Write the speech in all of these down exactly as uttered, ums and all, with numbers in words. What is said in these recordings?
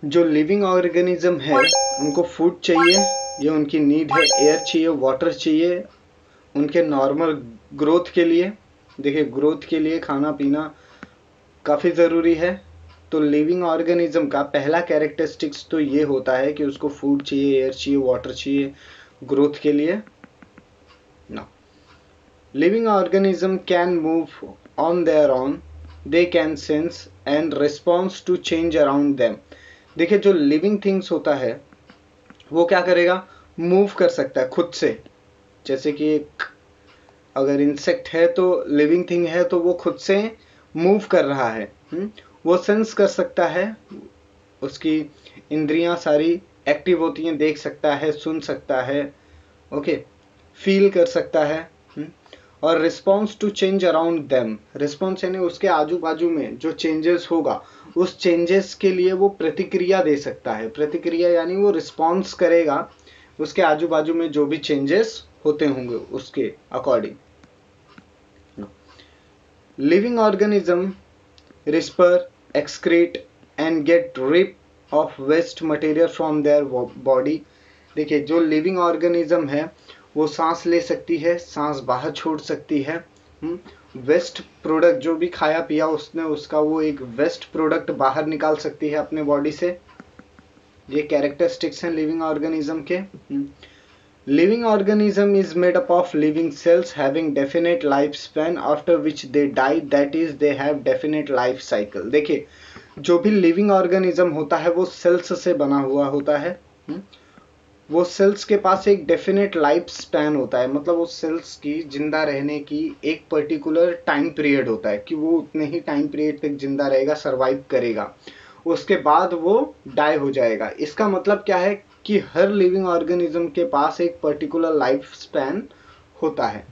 जो living organism है उनको फूड चाहिए, ये उनकी नीड है। एयर चाहिए, वाटर चाहिए उनके नॉर्मल ग्रोथ के लिए। देखिए, ग्रोथ के लिए खाना पीना काफ़ी ज़रूरी है। तो लिविंग ऑर्गेनिज्म का पहला कैरेक्टरिस्टिक्स तो ये होता है कि उसको फूड चाहिए, एयर चाहिए, वाटर चाहिए ग्रोथ के लिए ना। Living organism can move on there on, they can sense and response to change around them. देखिए, जो लिविंग थिंग्स होता है वो क्या करेगा, मूव कर सकता है खुद से। जैसे कि एक अगर इंसेक्ट है तो लिविंग थिंग है तो वो खुद से मूव कर रहा है। हुँ? वो सेंस कर सकता है, उसकी इंद्रियां सारी एक्टिव होती हैं, देख सकता है, सुन सकता है, ओके, फील कर सकता है। हुँ? और response to change around them, response यानी उसके आजू बाजू में जो चेंजेस होगा उस चेंजेस के लिए वो प्रतिक्रिया दे सकता है। प्रतिक्रिया यानी वो रिस्पॉन्स करेगा उसके आजू बाजू में जो भी चेंजेस होते होंगे उसके according. Living organism respire, excrete and get rid of waste material from their body। देखिए, जो लिविंग ऑर्गेनिज्म है वो सांस ले सकती है, सांस बाहर छोड़ सकती है। वेस्ट प्रोडक्ट जो भी खाया पिया उसने उसका वो एक वेस्ट प्रोडक्ट बाहर निकाल सकती है अपने बॉडी से। ये कैरेक्टरिस्टिक्स हैं लिविंग ऑर्गेनिज्म के। Living organism is made up of living cells having definite lifespan after which they die, that is they have definite life cycle। देखिए, जो भी लिविंग ऑर्गेनिज्म होता है वो सेल्स से बना हुआ होता है। वो सेल्स के पास एक डेफिनेट लाइफ स्पैन होता है, मतलब वो सेल्स की जिंदा रहने की एक पर्टिकुलर टाइम पीरियड होता है कि वो उतने ही टाइम पीरियड तक जिंदा रहेगा, सरवाइव करेगा, उसके बाद वो डाई हो जाएगा। इसका मतलब क्या है कि हर लिविंग ऑर्गेनिज्म के पास एक पर्टिकुलर लाइफ स्पैन होता है।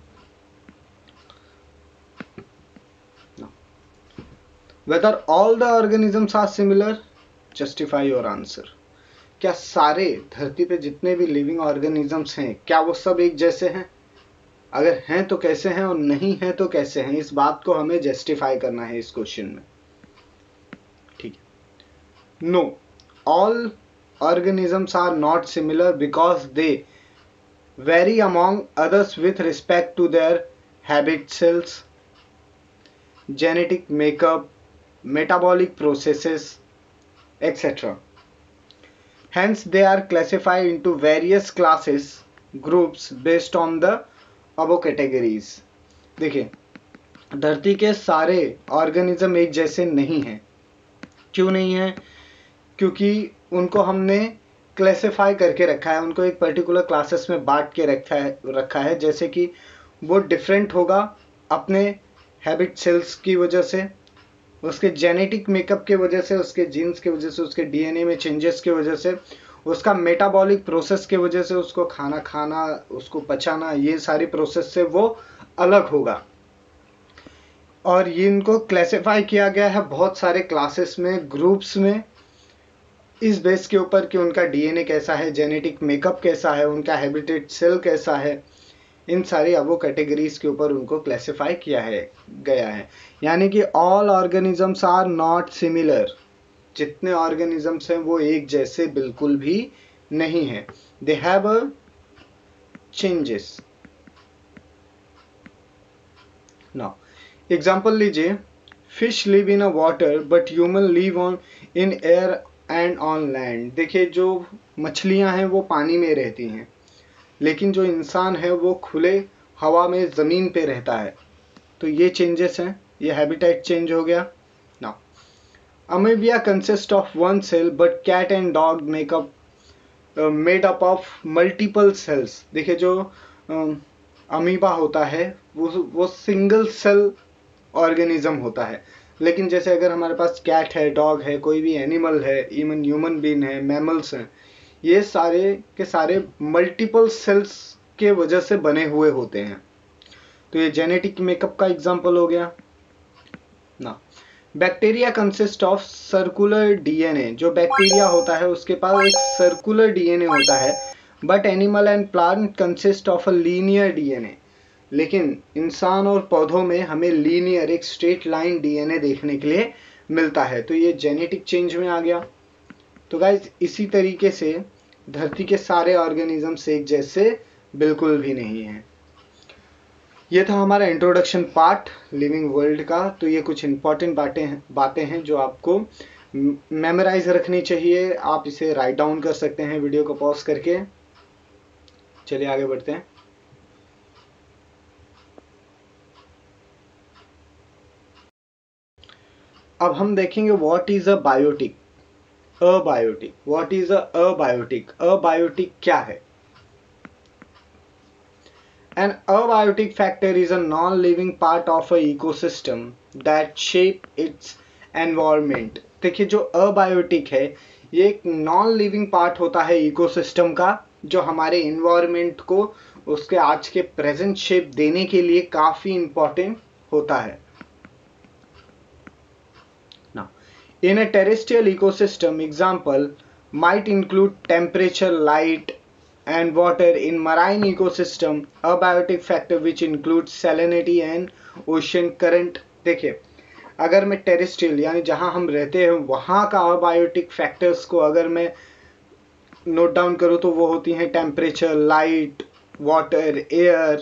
Whether all the organisms are similar, justify your answer। क्या सारे धरती पे जितने भी लिविंग ऑर्गेनिजम्स हैं क्या वो सब एक जैसे हैं? अगर हैं तो कैसे हैं और नहीं हैं तो कैसे हैं? इस बात को हमें जस्टिफाई करना है इस क्वेश्चन में। ठीक है। No, all organisms are not similar because they vary among others with respect to their habit cells, genetic makeup, metabolic processes, et cetera. Hence, they are classified into various classes, groups based on the above categories। देखिए, धरती के सारे organism एक जैसे नहीं हैं। क्यों नहीं है? क्योंकि उनको हमने क्लासिफाई करके रखा है, उनको एक पर्टिकुलर क्लासेस में बांट के रखा है रखा है जैसे कि वो डिफरेंट होगा अपने हैबिट सेल्स की वजह से, उसके जेनेटिक मेकअप के वजह से, उसके जीन्स की वजह से, उसके डीएनए में चेंजेस की वजह से, उसका मेटाबॉलिक प्रोसेस के वजह से, उसको खाना खाना, उसको पचाना, ये सारी प्रोसेस से वो अलग होगा। और ये इनको क्लासिफाई किया गया है बहुत सारे क्लासेस में, ग्रुप्स में, इस बेस के ऊपर कि उनका डीएनए कैसा है, जेनेटिक मेकअप कैसा है, उनका हैबिटेट सेल कैसा है। इन सारी अबो कैटेगरीज के ऊपर उनको क्लासिफाई किया है गया है। यानी कि all organisms are not similar. जितने ऑर्गेनिजम्स हैं वो एक जैसे बिल्कुल भी नहीं है। They have a changes. Now example लीजिए, fish live in a water but human live on in air and on land. देखिए, जो मछलियां हैं वो पानी में रहती हैं, लेकिन जो इंसान है वो खुले हवा में ज़मीन पे रहता है। तो ये चेंजेस हैं, ये हैबिटेट चेंज हो गया। Now amoeba consist of one cell but cat and dog makeup made up of multiple cells. देखिए, जो अमीबा होता है वो वो सिंगल सेल ऑर्गेनिज्म होता है, लेकिन जैसे अगर हमारे पास कैट है, डॉग है, कोई भी एनिमल है, इवन ह्यूमन बीइंग है, मैमल्स हैं, ये सारे के सारे मल्टीपल सेल्स के वजह से बने हुए होते हैं। तो ये जेनेटिक मेकअप का एग्जांपल हो गया ना। Bacteria consist of circular DNA. जो बैक्टीरिया होता है उसके पास एक सर्कुलर डीएनए होता है, but animal and plant consist of a linear DNA. लेकिन इंसान और पौधों में हमें लीनियर, एक स्ट्रेट लाइन डीएनए देखने के लिए मिलता है। तो ये जेनेटिक चेंज में आ गया। तो गाइज इसी तरीके से धरती के सारे ऑर्गेनिजम्स एक जैसे बिल्कुल भी नहीं हैं। ये था हमारा इंट्रोडक्शन पार्ट लिविंग वर्ल्ड का। तो ये कुछ इंपॉर्टेंट बातें बातें हैं जो आपको मेमोराइज रखनी चाहिए। आप इसे राइट डाउन कर सकते हैं वीडियो को पॉज करके। चलिए आगे बढ़ते हैं। अब हम देखेंगे what is a biotic. Abiotic, what is a abiotic. Abiotic क्या है? An abiotic factor is a non-living part of a ecosystem that shape its environment। देखिए जो अबायोटिक है ये एक नॉन लिविंग पार्ट होता है इकोसिस्टम का, जो हमारे इन्वायरमेंट को उसके आज के प्रेजेंट शेप देने के लिए काफी इंपॉर्टेंट होता है। Now, in a terrestrial ecosystem, example might include temperature, light, and water. In marine ecosystem, abiotic factor which includes salinity and ocean current। देखिए अगर मैं टेरेस्ट्रियल यानी जहां हम रहते हैं वहां का अबायोटिक फैक्टर्स को अगर मैं नोट डाउन करूं तो वो होती हैं temperature, light, water, air,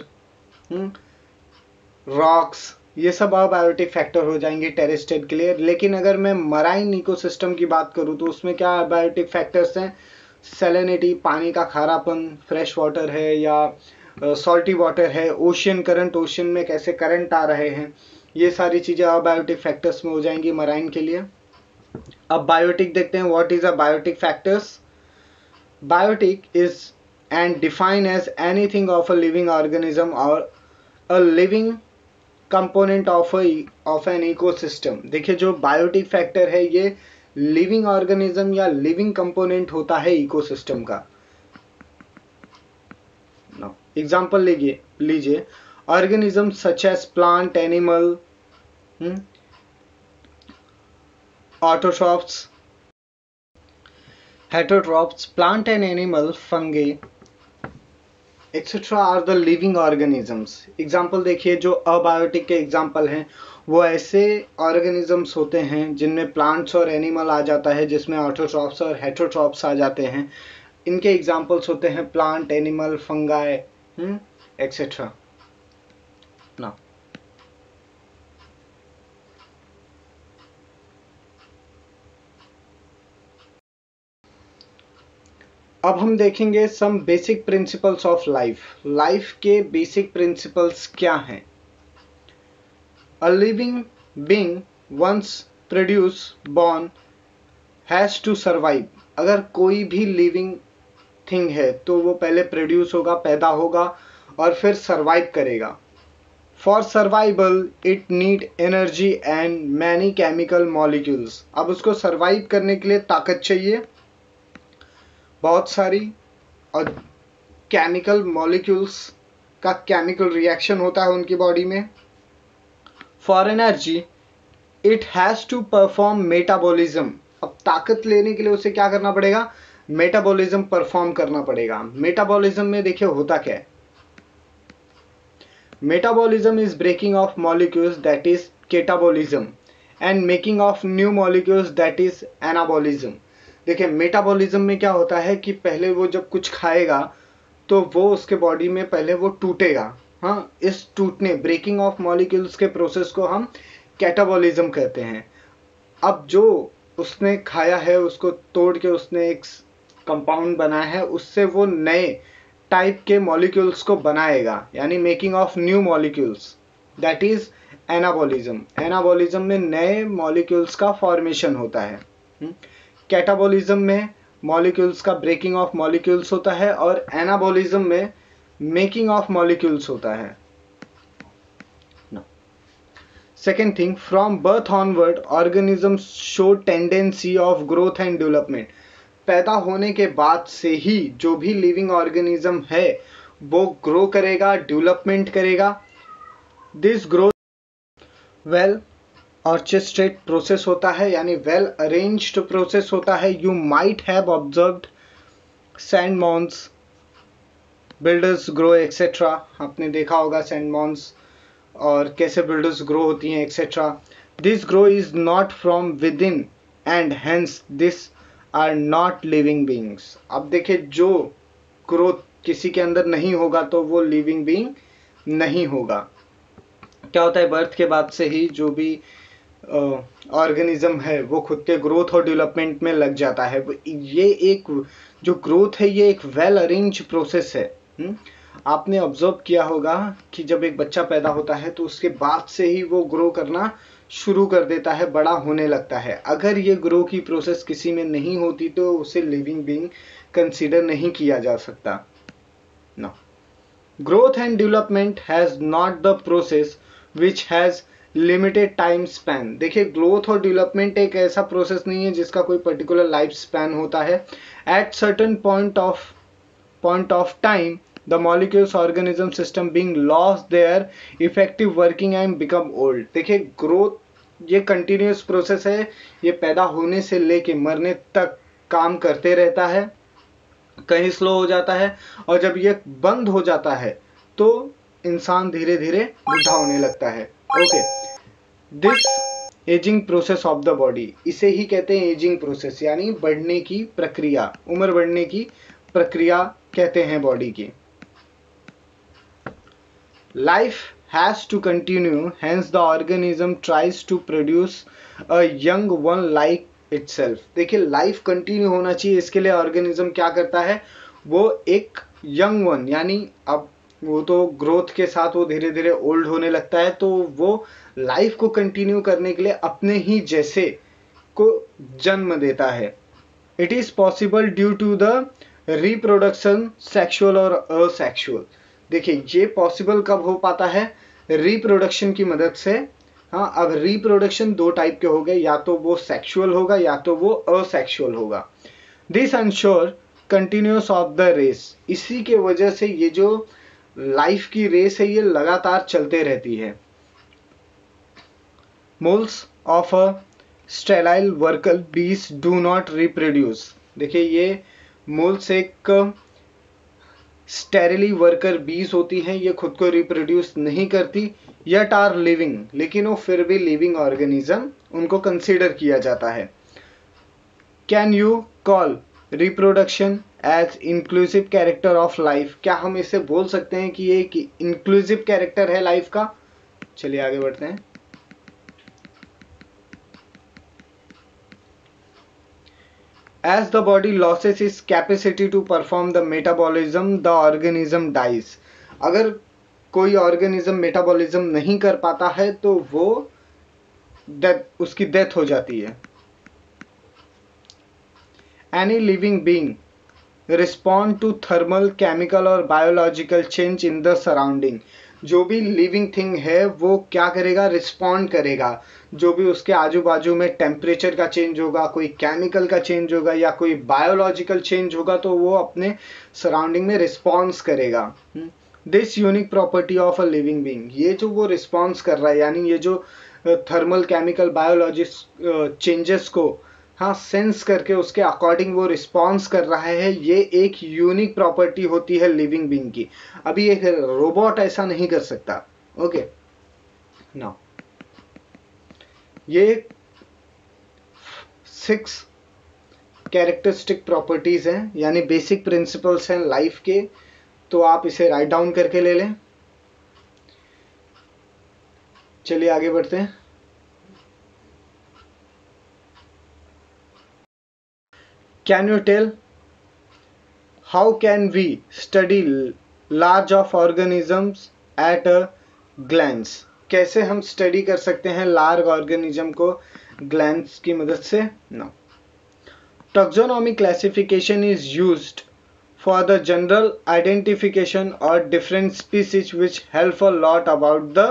rocks, ये सब अबायोटिक फैक्टर हो जाएंगे टेरेस्ट्रियल के लिए। लेकिन अगर मैं मराइन इकोसिस्टम की बात करूं तो उसमें क्या अबायोटिक फैक्टर्स हैं? सैलिनिटी, पानी का खारापन, फ्रेश वाटर है या सॉल्टी uh, वाटर है, ओशियन करंट, ओशन में कैसे करंट आ रहे हैं, ये सारी चीज़ें अबायोटिक फैक्टर्स में हो जाएंगी मराइन के लिए। अब बायोटिक देखते हैं। What is a biotic factors? Biotic is and define as anything of a living organism और a living component of of an ecosystem. देखिए जो बायोटिक फैक्टर है ये लिविंग ऑर्गेनिज्म या लिविंग कंपोनेंट होता है इकोसिस्टम का। एग्जांपल लीजिए लीजिए organism such as plant, animal, autotrophs, heterotrophs, plant and animal, fungi etcetera are the living organisms. Example देखिए जो अबायोटिक के एग्जाम्पल हैं वो ऐसे ऑर्गेनिजम्स होते हैं जिनमें प्लांट्स और एनिमल आ जाता है, जिसमें ऑटोट्रॉफ्स और हेटरोट्रॉफ्स आ जाते हैं। इनके एग्जाम्पल्स होते हैं प्लांट, एनिमल, फंगाई एक्सेट्रा। ना अब हम देखेंगे some basic principles of life. Life के बेसिक प्रिंसिपल्स क्या हैं? A living being once produce born has to survive। अगर कोई भी लिविंग थिंग है तो वो पहले प्रोड्यूस होगा, पैदा होगा और फिर सरवाइव करेगा। For survival it need energy and many chemical molecules. अब उसको सरवाइव करने के लिए ताकत चाहिए बहुत सारी, और केमिकल मॉलिक्यूल्स का केमिकल रिएक्शन होता है उनकी बॉडी में। For energy it has to perform metabolism. अब ताकत लेने के लिए उसे क्या करना पड़ेगा? मेटाबॉलिज्म परफॉर्म करना पड़ेगा। मेटाबॉलिज्म में देखिए होता क्या है? Metabolism is breaking of molecules that is catabolism and making of new molecules that is anabolism. देखिए मेटाबॉलिज्म में क्या होता है कि पहले वो जब कुछ खाएगा तो वो उसके बॉडी में पहले वो टूटेगा। हाँ, इस टूटने ब्रेकिंग ऑफ मॉलिक्यूल्स के प्रोसेस को हम कैटाबॉलिज्म कहते हैं। अब जो उसने खाया है उसको तोड़ के उसने एक कंपाउंड बनाया है, उससे वो नए टाइप के मॉलिक्यूल्स को बनाएगा, यानी making of new molecules, that is anabolism. Anabolism में नए मॉलिक्यूल्स का फॉर्मेशन होता है। कैटाबॉलिज्म में मॉलिक्यूल्स का ब्रेकिंग ऑफ मॉलिक्यूल्स होता है और एनाबॉलिज्म में मेकिंग ऑफ मॉलिक्यूल्स होता है। Second thing, from birth onward organism show tendency of growth and development. पैदा होने के बाद से ही जो भी लिविंग ऑर्गेनिज्म है वो ग्रो करेगा, डेवलपमेंट करेगा। This growth well orchestrated process होता है, यानी वेल अरेंज्ड प्रोसेस होता है। You might have observed sand mounds, boulders grow etcetera. आपने देखा होगा सैंड मॉन्स और कैसे बिल्डर्स ग्रो होती हैं etcetera. This grow is not from within and hence this are not living beings. अब देखिए, जो ग्रोथ किसी के अंदर नहीं होगा तो वो लिविंग बींग नहीं होगा। क्या होता है, बर्थ के बाद से ही जो भी ऑर्गेनिज्म uh, है वो खुद के ग्रोथ और डेवलपमेंट में लग जाता है। ये एक जो ग्रोथ है ये एक वेल अरेंज प्रोसेस है। हुँ? आपने ऑब्जर्व किया होगा कि जब एक बच्चा पैदा होता है तो उसके बाद से ही वो ग्रो करना शुरू कर देता है, बड़ा होने लगता है। अगर ये ग्रो की प्रोसेस किसी में नहीं होती तो उसे लिविंग बीइंग कंसीडर नहीं किया जा सकता। No, growth and development has not the process which has limited time span. देखिए, ग्रोथ और डेवलपमेंट एक ऐसा प्रोसेस नहीं है जिसका कोई पर्टिकुलर लाइफ स्पैन होता है। At certain point of point of time the molecules organism system being lost their effective working and become old। देखिए, ग्रोथ ये कंटिन्यूस प्रोसेस है, ये पैदा होने से लेके मरने तक काम करते रहता है, कहीं स्लो हो जाता है, और जब ये बंद हो जाता है तो इंसान धीरे धीरे बूढ़ा होने लगता है। Okay, this ageing process of the body, इसे ही कहते हैं एजिंग प्रोसेस, यानी बढ़ने की प्रक्रिया, उम्र बढ़ने की प्रक्रिया कहते हैं बॉडी की। Life has to continue, hence the organism tries to produce a young one like itself। देखिए, लाइफ कंटिन्यू होना चाहिए, इसके लिए ऑर्गेनिज्म क्या करता है, वो एक यंग वन, यानी अब वो तो ग्रोथ के साथ वो धीरे धीरे ओल्ड होने लगता है, तो वो लाइफ को कंटिन्यू करने के लिए अपने ही जैसे को जन्म देता है। It is possible due to the reproduction, sexual और असेक्सुअल। देखिए, ये पॉसिबल कब हो पाता है, रिप्रोडक्शन की मदद से। हाँ, अब रिप्रोडक्शन दो टाइप के हो गए, या तो वो सेक्सुअल होगा या तो वो असेक्सुअल होगा। This ensure continuous of the race, इसी के वजह से ये जो लाइफ की रेस है ये लगातार चलते रहती है। Mules of a sterile worker bees do not reproduce. देखिए, ये मोल्स एक स्टेरिली वर्कर बीज होती हैं, ये खुद को रिप्रोड्यूस नहीं करती, यट आर लिविंग, लेकिन वो फिर भी लिविंग ऑर्गेनिज्म उनको कंसीडर किया जाता है। Can you call reproduction as inclusive character of life? क्या हम इसे बोल सकते हैं कि ये एक इंक्लूसिव कैरेक्टर है लाइफ का? चलिए आगे बढ़ते हैं। As the body loses its capacity to perform the metabolism, the organism dies। अगर कोई ऑर्गेनिज्म मेटाबॉलिज्म नहीं कर पाता है तो वो डेथ, उसकी डेथ हो जाती है। Any living being respond to thermal, chemical और biological change in the surrounding। जो भी लिविंग थिंग है वो क्या करेगा, रिस्पॉन्ड करेगा। जो भी उसके आजू बाजू में टेम्परेचर का चेंज होगा, कोई केमिकल का चेंज होगा या कोई बायोलॉजिकल चेंज होगा, तो वो अपने सराउंडिंग में रिस्पॉन्स करेगा। This unique property of a living being, ये जो वो रिस्पॉन्स कर रहा है, यानी ये जो थर्मल, केमिकल, बायोलॉजिक चेंजेस को हाँ सेंस करके उसके अकॉर्डिंग वो रिस्पॉन्स कर रहा है, ये एक यूनिक प्रॉपर्टी होती है लिविंग बीइंग की। अभी एक रोबोट ऐसा नहीं कर सकता। ओके, नाउ ये सिक्स कैरेक्टरिस्टिक प्रॉपर्टीज हैं, यानी बेसिक प्रिंसिपल्स हैं लाइफ के, तो आप इसे राइट डाउन करके ले लें। चलिए आगे बढ़ते हैं। Can you tell how can we study large of organisms at a glance? कैसे हम स्टडी कर सकते हैं लार्ज ऑर्गेनिज्म को ग्लैंस की मदद से? No, taxonomy classification is used for the general identification or different species which help a lot about the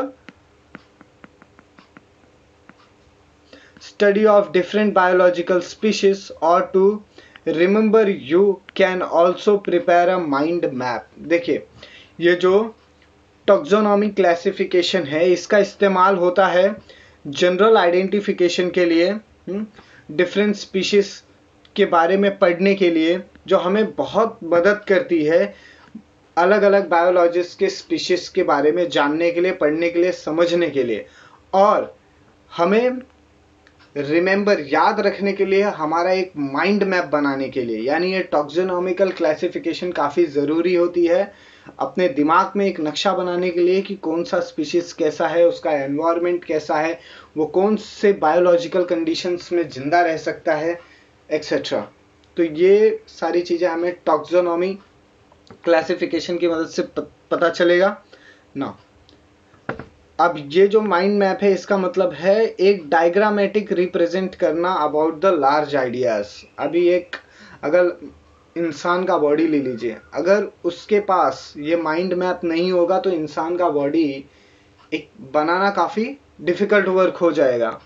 study of different biological species or to remember you can also prepare a mind map। देखिए, ये जो taxonomy classification है इसका इस्तेमाल होता है general identification के लिए, डिफरेंट स्पीशीज के बारे में पढ़ने के लिए, जो हमें बहुत मदद करती है अलग अलग बायोलॉजिस्ट के स्पीशीज के बारे में जानने के लिए, पढ़ने के लिए, समझने के लिए। और हमें रिमेंबर याद रखने के लिए, हमारा एक माइंड मैप बनाने के लिए, यानी ये टॉक्सोनॉमिकल क्लासिफिकेशन काफ़ी ज़रूरी होती है अपने दिमाग में एक नक्शा बनाने के लिए कि कौन सा स्पीशीज़ कैसा है, उसका एनवायरनमेंट कैसा है, वो कौन से बायोलॉजिकल कंडीशंस में ज़िंदा रह सकता है, एक्सेट्रा। तो ये सारी चीज़ें हमें टॉक्सोनॉमी क्लासिफिकेशन की मदद से पता चलेगा ना। अब ये जो माइंड मैप है, इसका मतलब है एक डायग्रामेटिक रिप्रेजेंट करना अबाउट द लार्ज आइडियाज। अभी एक अगर इंसान का बॉडी ले लीजिए, अगर उसके पास ये माइंड मैप नहीं होगा तो इंसान का बॉडी एक बनाना काफ़ी डिफिकल्ट वर्क हो जाएगा।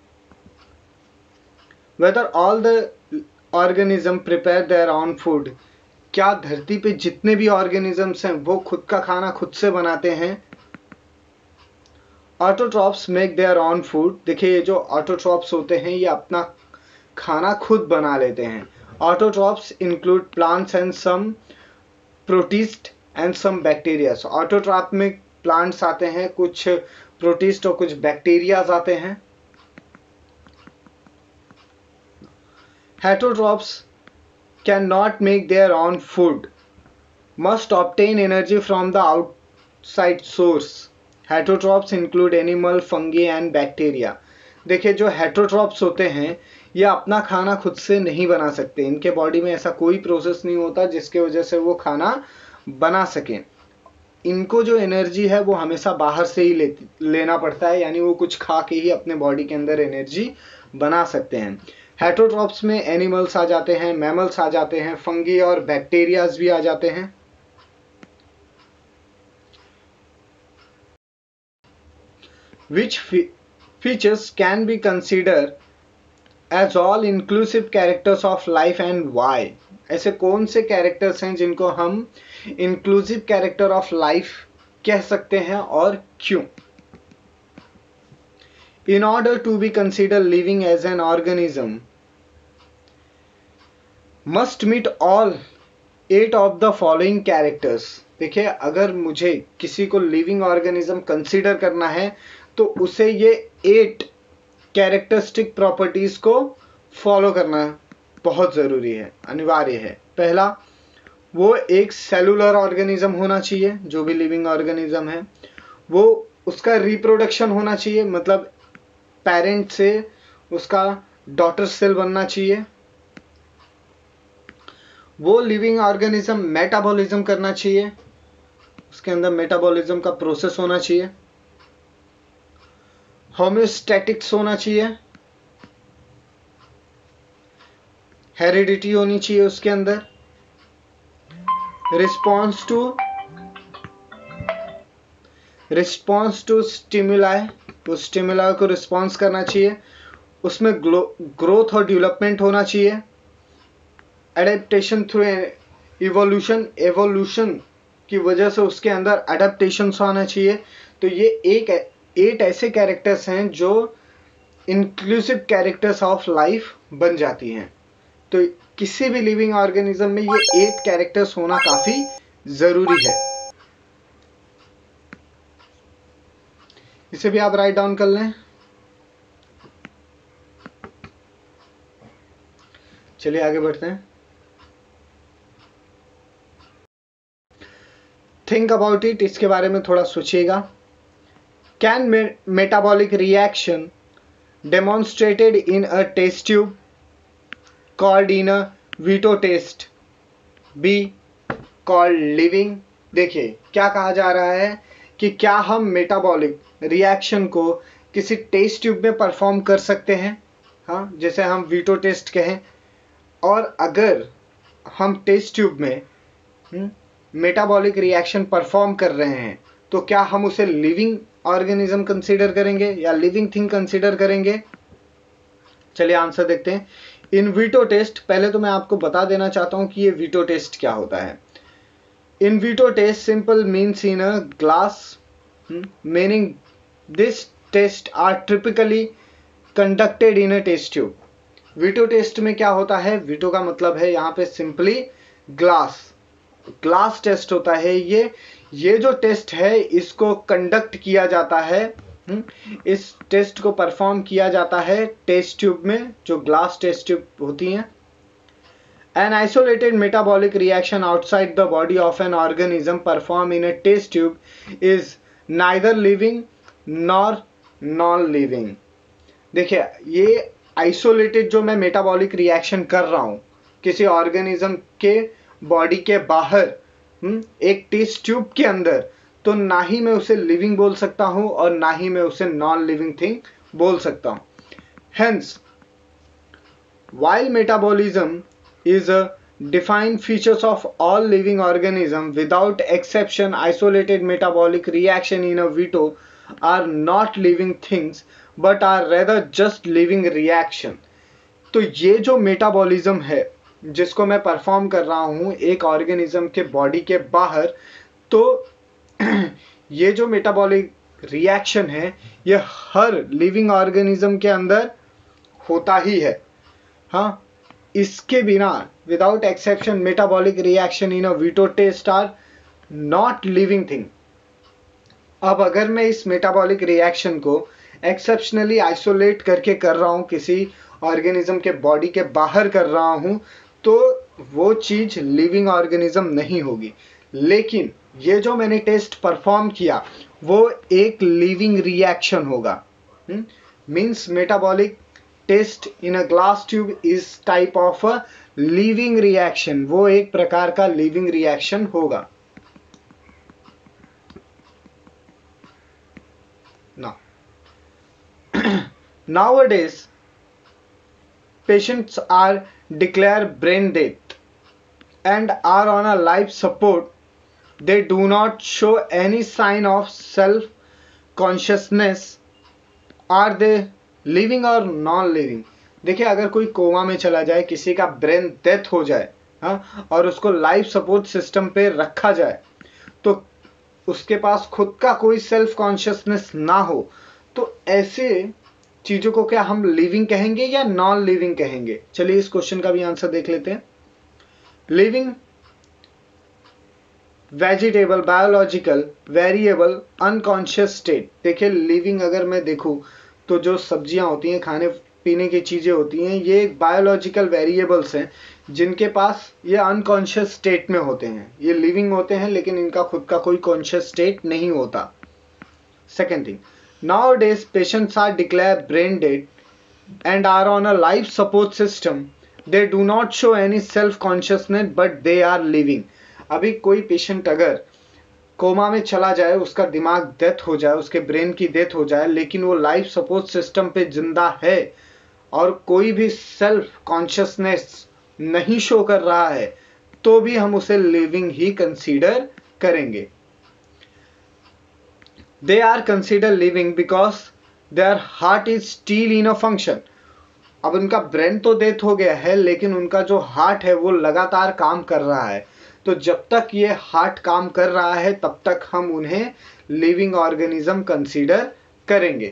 Whether all the organism prepare their own food, क्या धरती पे जितने भी ऑर्गेनिजम्स हैं वो खुद का खाना खुद से बनाते हैं? Autotrophs make their own food, देखिए ये जो ऑटोट्रॉप्स होते हैं ये अपना खाना खुद बना लेते हैं। Autotrophs include plants and some protist and some bacteria. Autotroph में प्लांट्स आते हैं, कुछ प्रोटिस्ट और कुछ बैक्टीरियाज आते हैं। Heterotrophs can not make their own food, must obtain energy from the outside source. Heterotrophs include animal, fungi and bacteria. देखिए जो हेटरोट्रॉप्स होते हैं ये अपना खाना खुद से नहीं बना सकते, इनके बॉडी में ऐसा कोई प्रोसेस नहीं होता जिसके वजह से वो खाना बना सकें। इनको जो एनर्जी है वो हमेशा बाहर से ही ले, लेना पड़ता है, यानी वो कुछ खा के ही अपने बॉडी के अंदर एनर्जी बना सकते हैं। हेटरोट्रॉप्स में एनिमल्स आ जाते हैं, मैमल्स आ जाते हैं, फंगी और बैक्टीरियाज भी आ जाते हैं। Which fe- features can be considered as all inclusive characters of life and why? ऐसे कौन से कैरेक्टर्स हैं जिनको हम इंक्लूसिव कैरेक्टर ऑफ लाइफ कह सकते हैं और क्यों? In order to be considered living as an organism, must meet all eight of the following characters. देखिए अगर मुझे किसी को लिविंग ऑर्गेनिज्म कंसीडर करना है तो उसे ये एट कैरेक्टरिस्टिक प्रॉपर्टीज को फॉलो करना बहुत ज़रूरी है, अनिवार्य है। पहला, वो एक सेलुलर ऑर्गेनिज्म होना चाहिए, जो भी लिविंग ऑर्गेनिज्म है वो उसका रिप्रोडक्शन होना चाहिए, मतलब पेरेंट से उसका डॉटर सेल बनना चाहिए। वो लिविंग ऑर्गेनिज्म मेटाबॉलिज्म करना चाहिए, उसके अंदर मेटाबॉलिज्म का प्रोसेस होना चाहिए। होम्योस्टैटिक्स होना चाहिए, हेरिडिटी होनी चाहिए उसके अंदर। Response to response to stimuli, वो स्टिमुलाई को रिस्पॉन्स करना चाहिए। उसमें ग्रोथ और डेवलपमेंट होना चाहिए। एडेप्टेशन थ्रू इवोल्यूशन, एवोल्यूशन की वजह से उसके अंदर एडेप्टेशन आना चाहिए। तो ये एक एट ऐसे कैरेक्टर्स हैं जो इंक्लूसिव कैरेक्टर्स ऑफ लाइफ बन जाती हैं। तो किसी भी लिविंग ऑर्गेनिज्म में ये एट कैरेक्टर्स होना काफी जरूरी है। इसे भी आप राइट डाउन कर लें। चलिए आगे बढ़ते हैं। थिंक अबाउट इट, इसके बारे में थोड़ा सोचिएगा। Can metabolic reaction demonstrated in a test tube called in a vitro test be called living? देखिए क्या कहा जा रहा है कि क्या हम मेटाबॉलिक रिएक्शन को किसी टेस्ट ट्यूब में परफॉर्म कर सकते हैं, हाँ, जैसे हम वीटो टेस्ट कहें। और अगर हम टेस्ट ट्यूब में मेटाबॉलिक रिएक्शन परफॉर्म कर रहे हैं तो क्या हम उसे लिविंग ऑर्गेनिज्म कंसीडर करेंगे या लिविंग थिंग कंसीडर करेंगे? चलिए आंसर देखते हैं। इन वीटो टेस्ट, पहले तो मैं आपको बता देना चाहता हूं कि ये वीटो टेस्ट क्या होता है। In vitro test simple means in a glass, meaning this test are typically conducted in a test tube. Vitro test में क्या होता है, वीटो का मतलब है यहाँ पे सिंपली ग्लास, ग्लास टेस्ट होता है ये। ये जो टेस्ट है इसको कंडक्ट किया जाता है इस टेस्ट को परफॉर्म किया जाता है टेस्ट ट्यूब में, जो ग्लास टेस्ट ट्यूब होती हैं. An isolated metabolic reaction outside the body of an organism performed in a test tube is neither living nor non-living. देखिए, ये आइसोलेटेड जो मैं मेटाबॉलिक रिएक्शन कर रहा हूँ किसी ऑर्गेनिज्म के बॉडी के बाहर एक टेस्ट ट्यूब के अंदर, तो ना ही मैं उसे लिविंग बोल सकता हूँ और ना ही मैं उसे नॉन लिविंग थिंग बोल सकता हूँ. Hence, while metabolism is a defined features of all living organisms, without exception isolated metabolic reaction in a vitro are not living things but are rather just living reaction. तो ये जो metabolism है जिसको मैं perform कर रहा हूँ एक ऑर्गेनिज्म के बॉडी के बाहर, तो ये जो मेटाबॉलिक रिएक्शन है ये हर लिविंग ऑर्गेनिज्म के अंदर होता ही है. हाँ, इसके बिना without exception metabolic reaction in a vitro test are not living thing. अब अगर मैं इस मेटाबॉलिक रिएक्शन को एक्सेप्शनली आइसोलेट करके कर रहा हूँ, किसी ऑर्गेनिज्म के बॉडी के बाहर कर रहा हूँ, तो वो चीज़ लिविंग ऑर्गेनिज्म नहीं होगी. लेकिन ये जो मैंने टेस्ट परफॉर्म किया वो एक लिविंग रिएक्शन होगा. Means metabolic test in a glass tube is type of a living reaction. वो एक प्रकार का लिविंग रिएक्शन होगा. Now, nowadays, patients are declared brain dead and are on a life support. They do not show any sign of self-consciousness. Are they living और non living? देखिए, अगर कोई coma में चला जाए, किसी का ब्रेन डेथ हो जाए, हाँ, और उसको लाइफ सपोर्ट सिस्टम पे रखा जाए, तो उसके पास खुद का कोई सेल्फ कॉन्शियसनेस ना हो, तो ऐसे चीज़ों को क्या हम लिविंग कहेंगे या नॉन लिविंग कहेंगे? चलिए इस क्वेश्चन का भी आंसर देख लेते हैं. Living, vegetable, biological, variable, unconscious state. देखिए, लिविंग अगर मैं देखूं तो जो सब्जियां होती हैं, खाने पीने की चीज़ें होती हैं, ये एक बायोलॉजिकल वेरिएबल्स हैं जिनके पास ये अनकॉन्शियस स्टेट में होते हैं. ये लिविंग होते हैं लेकिन इनका खुद का कोई कॉन्शियस स्टेट नहीं होता. Second thing, nowadays patients are declare brain dead and are on a life support system. They do not show any self consciousness but they are living. अभी कोई पेशेंट अगर कोमा में चला जाए, उसका दिमाग डेथ हो जाए, उसके ब्रेन की डेथ हो जाए, लेकिन वो लाइफ सपोर्ट सिस्टम पे जिंदा है और कोई भी सेल्फ कॉन्शियसनेस नहीं शो कर रहा है, तो भी हम उसे लिविंग ही कंसीडर करेंगे. They are consider living because their heart is still in a function. अब उनका ब्रेन तो डेथ हो गया है लेकिन उनका जो हार्ट है वो लगातार काम कर रहा है. तो जब तक ये हार्ट काम कर रहा है तब तक हम उन्हें लिविंग ऑर्गेनिज्म कंसीडर करेंगे.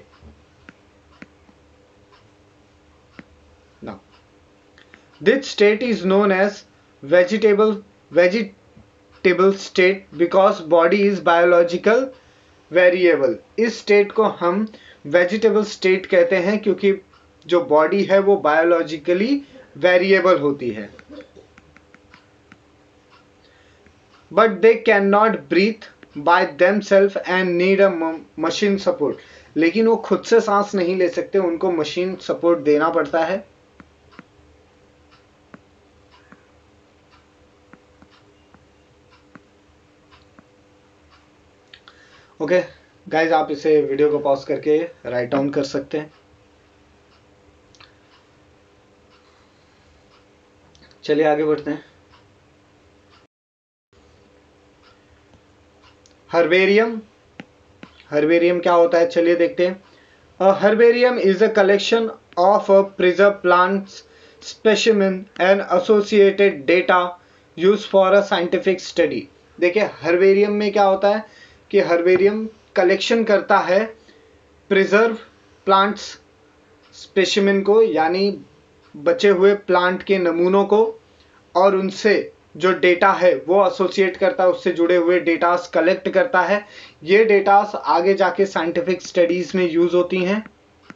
Now, this state is known as vegetable vegetable state because body is biological variable. इस स्टेट को हम वेजिटेबल स्टेट कहते हैं क्योंकि जो बॉडी है वो बायोलॉजिकली वेरिएबल होती है. But they cannot breathe by themselves and need a machine support. लेकिन वो खुद से सांस नहीं ले सकते, उनको मशीन सपोर्ट देना पड़ता है. ओके गाइज, आप इसे वीडियो को पॉज करके राइट डाउन कर सकते हैं. चलिए आगे बढ़ते हैं. हर्बेरियम. हर्बेरियम क्या होता है, चलिए देखते हैं. A herbarium is a collection of a preserve plants specimen and associated data use for a scientific study. देखिए, हर्बेरियम में क्या होता है कि हर्बेरियम कलेक्शन करता है प्रिजर्व प्लांट्स स्पेसिमेन को, यानी बचे हुए प्लांट के नमूनों को, और उनसे जो डेटा है वो एसोसिएट करता है, उससे जुड़े हुए डेटास कलेक्ट करता है। ये डेटास आगे जाके साइंटिफिक स्टडीज में यूज होती हैं।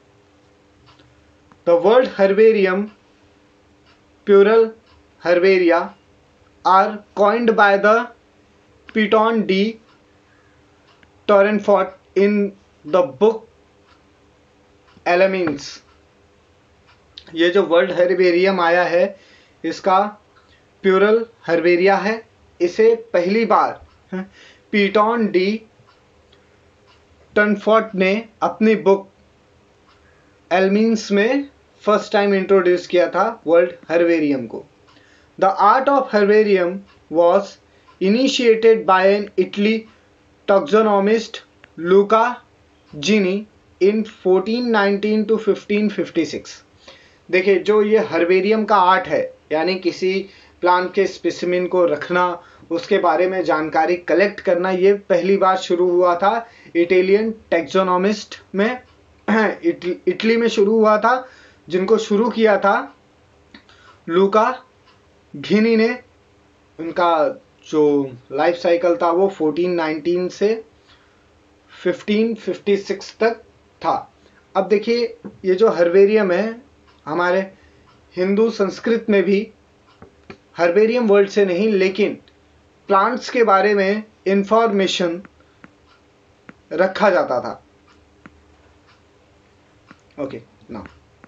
The word herbarium, plural herbaria, are coined by the Pitton de Tournefort in the book Elemens. ये जो वर्ड हर्बेरियम आया है इसका प्लूरल हर्बेरिया है। इसे पहली बार पीटॉन डी टोरेनफोर्ट ने अपनी बुक एलेमिन्स में फर्स्ट टाइम इंट्रोड्यूस किया था वर्ड हर्बेरियम को। The art of herbarium was initiated by an Italy taxonomist Luca Ghini in fourteen nineteen to fifteen fifty six. देखिए, जो ये हर्बेरियम का आर्ट है, यानी किसी प्लांट के स्पेसिमिन को रखना, उसके बारे में जानकारी कलेक्ट करना, ये पहली बार शुरू हुआ था इटालियन टैक्सोनॉमिस्ट में, इटली में शुरू हुआ था, जिनको शुरू किया था लूका घिनी ने। उनका जो लाइफ साइकिल था वो फोर्टीन नाइनटीन से फिफ्टीन फिफ्टी सिक्स तक था। अब देखिए, ये जो हर्बेरियम है, हमारे हिंदू संस्कृत में भी हर्बेरियम वर्ड से नहीं, लेकिन प्लांट्स के बारे में इंफॉर्मेशन रखा जाता था। Okay, now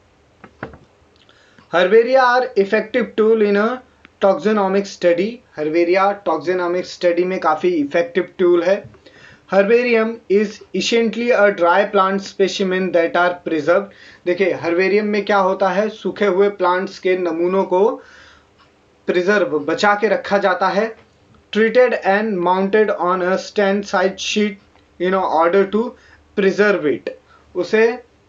herbaria are effective tool in a taxonomic study. Herbaria taxonomic study में काफ़ी इफेक्टिव टूल है। Herbarium is essentially a dry plant specimen that are preserve. देखिए, हर्बेरियम में क्या होता है, सूखे हुए प्लांट्स के नमूनों को प्रिजर्व बचा के रखा जाता है। Treated and mounted on a standard size sheet in order to preserve it. उसे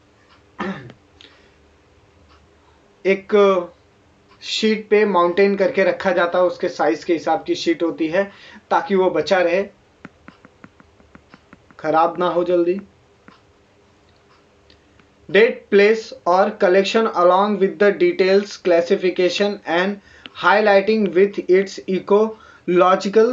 एक शीट पे माउंटेन करके रखा जाता है, उसके साइज के हिसाब की शीट होती है, ताकि वो बचा रहे, खराब ना हो जल्दी। डेट, प्लेस और collection along with the details, classification and highlighting with its ecological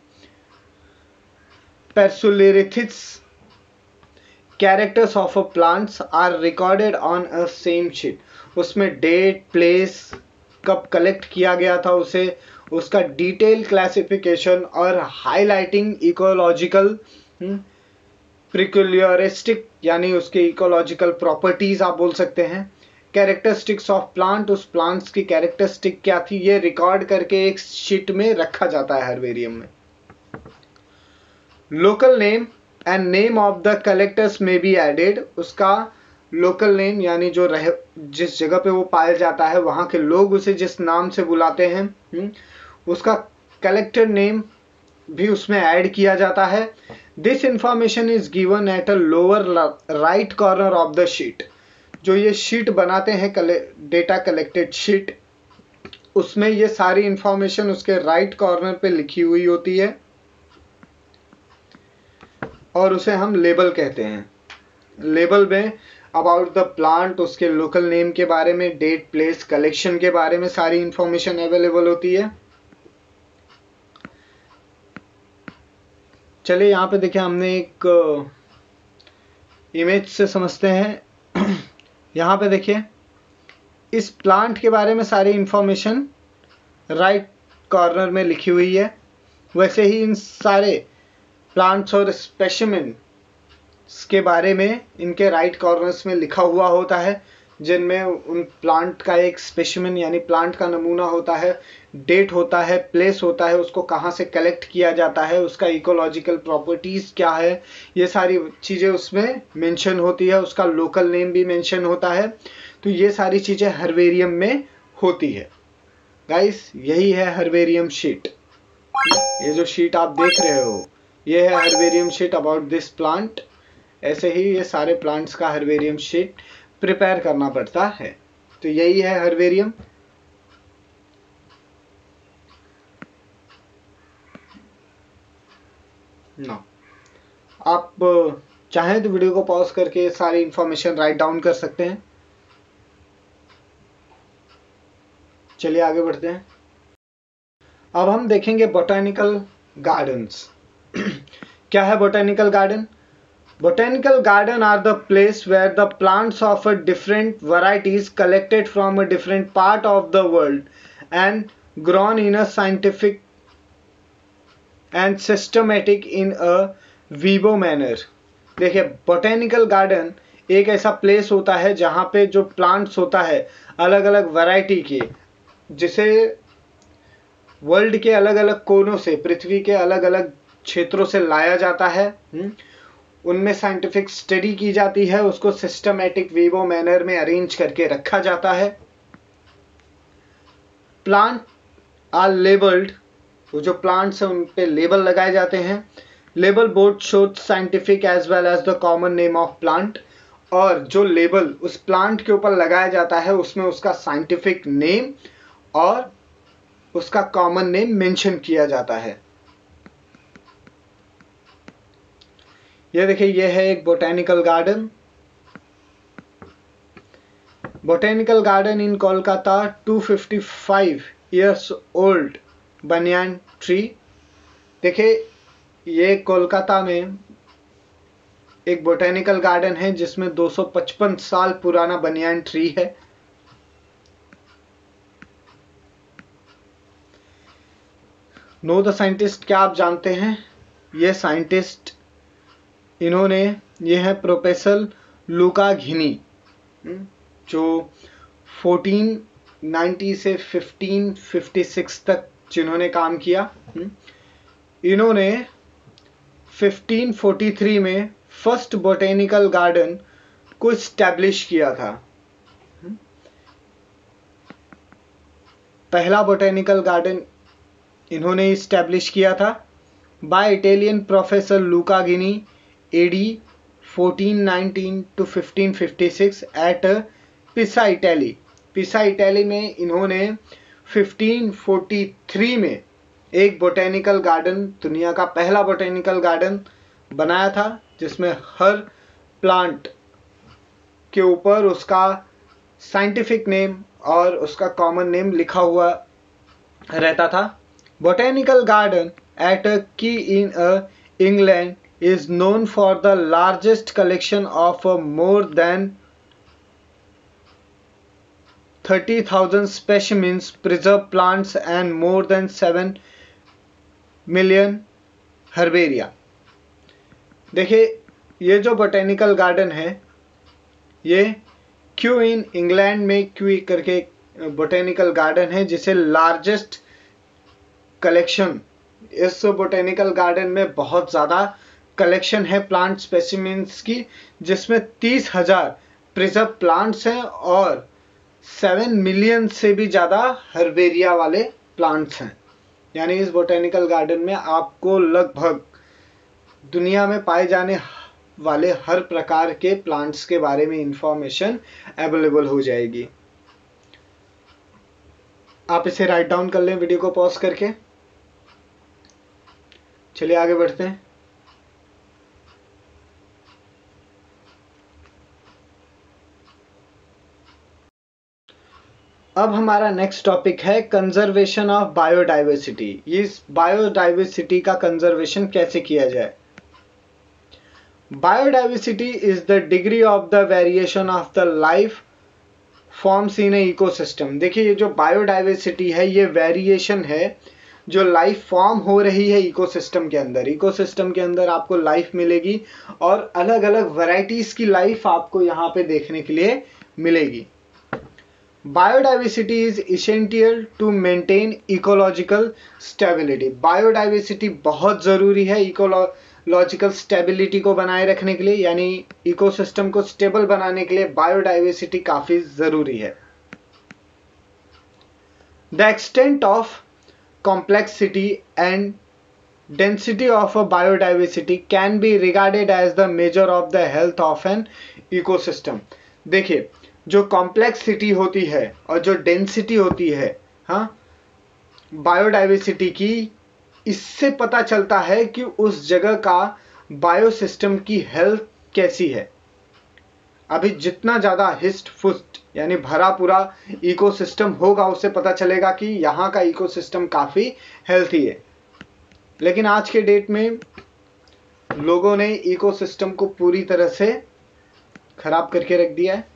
peculiarities, characters of a plants are recorded on a same sheet. उसमें डेट, प्लेस, कब कलेक्ट किया गया था उसे, उसका डिटेल क्लासिफिकेशन और हाईलाइटिंग, इकोलॉजिकल प्रिक्युलियरिस्टिक यानी उसके इकोलॉजिकल प्रॉपर्टीज आप बोल सकते हैं। कैरेक्टरिस्टिक्स ऑफ प्लांट, उस प्लांट्स की कैरेक्टरिस्टिक क्या थी, ये रिकॉर्ड करके एक शीट में रखा जाता है हर्बेरियम में। Local name and name of the collectors may be added. उसका लोकल नेम यानी जो रह जिस जगह पे वो पाया जाता है, वहाँ के लोग उसे जिस नाम से बुलाते हैं, उसका कलेक्टर नेम भी उसमें ऐड किया जाता है। This information is given at a lower right corner of the sheet. जो ये शीट बनाते हैं, डेटा कलेक्टेड शीट, उसमें ये सारी इंफॉर्मेशन उसके राइट कॉर्नर पे लिखी हुई होती है और उसे हम लेबल कहते हैं। लेबल में अबाउट द प्लांट, उसके लोकल नेम के बारे में, डेट, प्लेस, कलेक्शन के बारे में सारी इंफॉर्मेशन अवेलेबल होती है। चलिए, यहाँ पे देखिए, हमने एक इमेज से समझते हैं। यहाँ पे देखिए, इस प्लांट के बारे में सारी इंफॉर्मेशन राइट कॉर्नर में लिखी हुई है। वैसे ही इन सारे प्लांट्स और स्पेसिमेन के बारे में इनके राइट कॉर्नर्स में लिखा हुआ होता है, जिनमें उन प्लांट का एक स्पेसिमेन यानी प्लांट का नमूना होता है, डेट होता है, प्लेस होता है, उसको कहाँ से कलेक्ट किया जाता है, उसका इकोलॉजिकल प्रॉपर्टीज क्या है, ये सारी चीज़ें उसमें मेंशन होती है। उसका लोकल नेम भी मेंशन होता है। तो ये सारी चीज़ें हर्बेरियम में होती है। गाइस, यही है हर्बेरियम शीट। ये जो शीट आप देख रहे हो, ये है herbarium sheet about this plant. ऐसे ही ये सारे प्लांट्स का हर्बेरियम शीट प्रिपेयर करना पड़ता है। तो यही है हर्बेरियम। ना आप चाहें तो वीडियो को पॉज करके सारी इंफॉर्मेशन राइट डाउन कर सकते हैं। चलिए आगे बढ़ते हैं। अब हम देखेंगे बोटेनिकल गार्डन्स। क्या है botanical garden? Botanical garden are the place where the plants of a different varieties collected from a different part of the world and grown in a scientific and systematic in a vivo manner। देखिए, botanical garden एक ऐसा place होता है जहाँ पे जो plants होता है अलग अलग वैरायटी के, जिसे वर्ल्ड के अलग अलग कोनों से, पृथ्वी के अलग अलग क्षेत्रों से लाया जाता है, उनमें साइंटिफिक स्टडी की जाती है, उसको सिस्टमैटिक वीवो मैनर में अरेंज करके रखा जाता है। प्लांट आर लेबल्ड, वो जो प्लांट्स हैं उन पे लेबल लगाए जाते हैं। Label board shows scientific as well as the common name of plant, और जो लेबल उस प्लांट के ऊपर लगाया जाता है उसमें उसका साइंटिफिक नेम और उसका कॉमन नेम मेंशन किया जाता है। ये देखिए, ये है एक botanical garden. Botanical garden in Kolkata, two fifty five years old banyan tree. देखिए, ये कोलकाता में एक बोटेनिकल गार्डन है जिसमें दो सौ पचपन साल पुराना बनियान ट्री है। नो द साइंटिस्ट, क्या आप जानते हैं? ये साइंटिस्ट, इन्होंने, ये है प्रोफेसर लुका घिनी, जो फोर्टीन नाइंटी से फिफ्टीन फिफ्टी सिक्स तक जिन्होंने काम किया। इन्होंने फिफ्टीन फोर्टी थ्री में फर्स्ट बोटेनिकल गार्डन को स्टैब्लिश किया था। पहला बोटेनिकल गार्डन इन्होंने स्टैब्लिश किया था by Italian professor Luca Ghini, AD fourteen nineteen to fifteen fifty six at Pisa, Italy. Pisa, Italy में इन्होंने फिफ्टीन फोर्टी थ्री में एक बोटेनिकल गार्डन, दुनिया का पहला बोटेनिकल गार्डन बनाया था, जिसमें हर प्लांट के ऊपर उसका साइंटिफिक नेम और उसका कॉमन नेम लिखा हुआ रहता था। Botanical garden at Kew in England is known for the largest collection of uh, more than thirty thousand specimens, preserved plants and more than seven million herbaria। देखिए, ये जो botanical garden है, ये Kew in England में Kew करके botanical garden है, जिसे largest collection, इस बोटेनिकल गार्डन में बहुत ज़्यादा कलेक्शन है प्लांट स्पेसिमेंट्स की, जिसमें तीस हजार प्रिजर्व प्लांट्स हैं और सेवन मिलियन से भी ज़्यादा हर्बेरिया वाले प्लांट्स हैं। यानी इस बोटेनिकल गार्डन में आपको लगभग दुनिया में पाए जाने वाले हर प्रकार के प्लांट्स के बारे में इंफॉर्मेशन अवेलेबल हो जाएगी। आप इसे राइट डाउन कर लें वीडियो को पॉज करके। चलिए आगे बढ़ते हैं। अब हमारा नेक्स्ट टॉपिक है कंजर्वेशन ऑफ बायोडाइवर्सिटी। इस बायोडाइवर्सिटी का कंजर्वेशन कैसे किया जाए? Biodiversity is the degree of the variation of the life forms in a ecosystem. देखिए, ये जो बायोडाइवर्सिटी है, ये वेरिएशन है जो लाइफ फॉर्म हो रही है इकोसिस्टम के अंदर। इकोसिस्टम के अंदर आपको लाइफ मिलेगी और अलग अलग वैरायटीज की लाइफ आपको यहाँ पे देखने के लिए मिलेगी। Biodiversity is essential to maintain ecological stability. Biodiversity बहुत ज़रूरी है इकोलॉजिकल स्टेबिलिटी को बनाए रखने के लिए, यानी इकोसिस्टम को स्टेबल बनाने के लिए बायोडाइवर्सिटी काफ़ी ज़रूरी है। The extent of complexity and density of a biodiversity can be regarded as the measure of the health of an ecosystem। देखिए, जो कॉम्प्लेक्सिटी होती है और जो डेंसिटी होती है, हाँ, बायोडाइवर्सिटी की, इससे पता चलता है कि उस जगह का बायोसिस्टम की हेल्थ कैसी है। अभी जितना ज़्यादा हिस्ट फुस्ट यानी भरा पूरा इकोसिस्टम होगा, उससे पता चलेगा कि यहाँ का इकोसिस्टम काफ़ी हेल्थी है। लेकिन आज के डेट में लोगों ने इकोसिस्टम को पूरी तरह से खराब करके रख दिया है।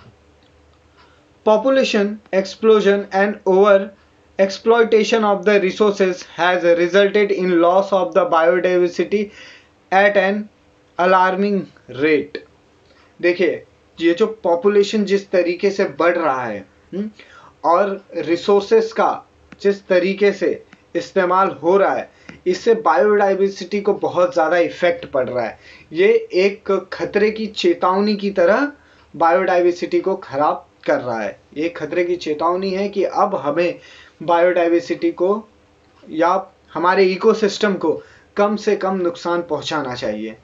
Population explosion and over exploitation of the resources has resulted in loss of the biodiversity at an alarming rate। देखिए, ये जो पॉपुलेशन जिस तरीके से बढ़ रहा है हुँ? और रिसोर्सेस का जिस तरीके से इस्तेमाल हो रहा है, इससे बायोडाइवर्सिटी को बहुत ज़्यादा इफेक्ट पड़ रहा है। ये एक खतरे की चेतावनी की तरह बायोडाइवर्सिटी को खराब कर रहा है। ये खतरे की चेतावनी है कि अब हमें बायोडाइवर्सिटी को या हमारे इकोसिस्टम को कम से कम नुकसान पहुंचाना चाहिए।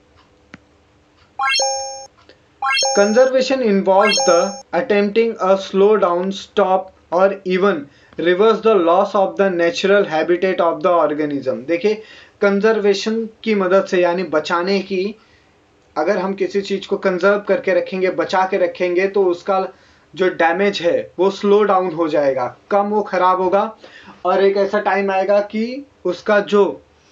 Conservation involves the attempting a slow down, stop और even reverse the loss of the natural habitat of the organism. देखिए, कंजर्वेशन की मदद से यानी बचाने की, अगर हम किसी चीज को कंजर्व करके रखेंगे, बचा के रखेंगे, तो उसका जो डैमेज है वो स्लो डाउन हो जाएगा, कम वो खराब होगा, और एक ऐसा टाइम आएगा कि उसका जो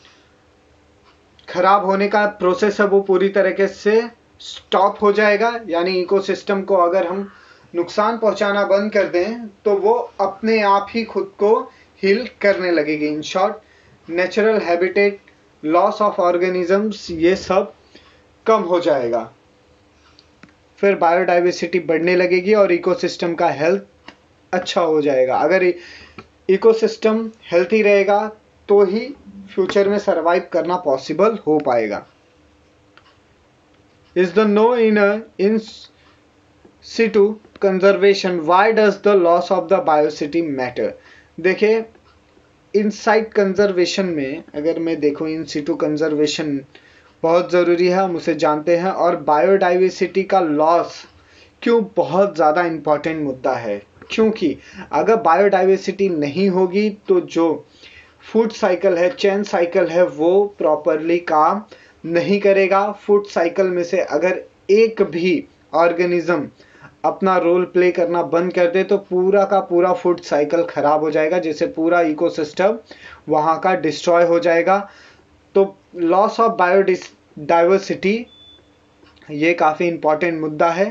खराब होने का प्रोसेस है वो पूरी तरीके से स्टॉप हो जाएगा। यानी इकोसिस्टम को अगर हम नुकसान पहुंचाना बंद कर दें तो वो अपने आप ही खुद को हील करने लगेगी। In short, natural habitat, loss of organisms, ये सब कम हो जाएगा, फिर बायोडाइवर्सिटी बढ़ने लगेगी और इकोसिस्टम का हेल्थ अच्छा हो जाएगा। अगर इकोसिस्टम हेल्थी रहेगा तो ही फ्यूचर में सरवाइव करना पॉसिबल हो पाएगा। Is the no in in situ conservation, why does the loss of the biodiversity matter. देखिए, इनसाइट कंजर्वेशन में अगर मैं देखूं, इन सिटू कंजर्वेशन बहुत ज़रूरी है, हम उसे जानते हैं। और बायोडाइवर्सिटी का लॉस क्यों बहुत ज़्यादा इम्पॉर्टेंट मुद्दा है, क्योंकि अगर बायोडाइवर्सिटी नहीं होगी तो जो फूड साइकिल है, चेन साइकिल है, वो प्रॉपरली काम नहीं करेगा। फूड साइकिल में से अगर एक भी ऑर्गेनिज्म अपना रोल प्ले करना बंद कर दे तो पूरा का पूरा फूड साइकिल खराब हो जाएगा, जिससे पूरा इकोसिस्टम वहाँ का डिस्ट्रॉय हो जाएगा। तो लॉस ऑफ बायोडाइवर्सिटी ये काफ़ी इंपॉर्टेंट मुद्दा है।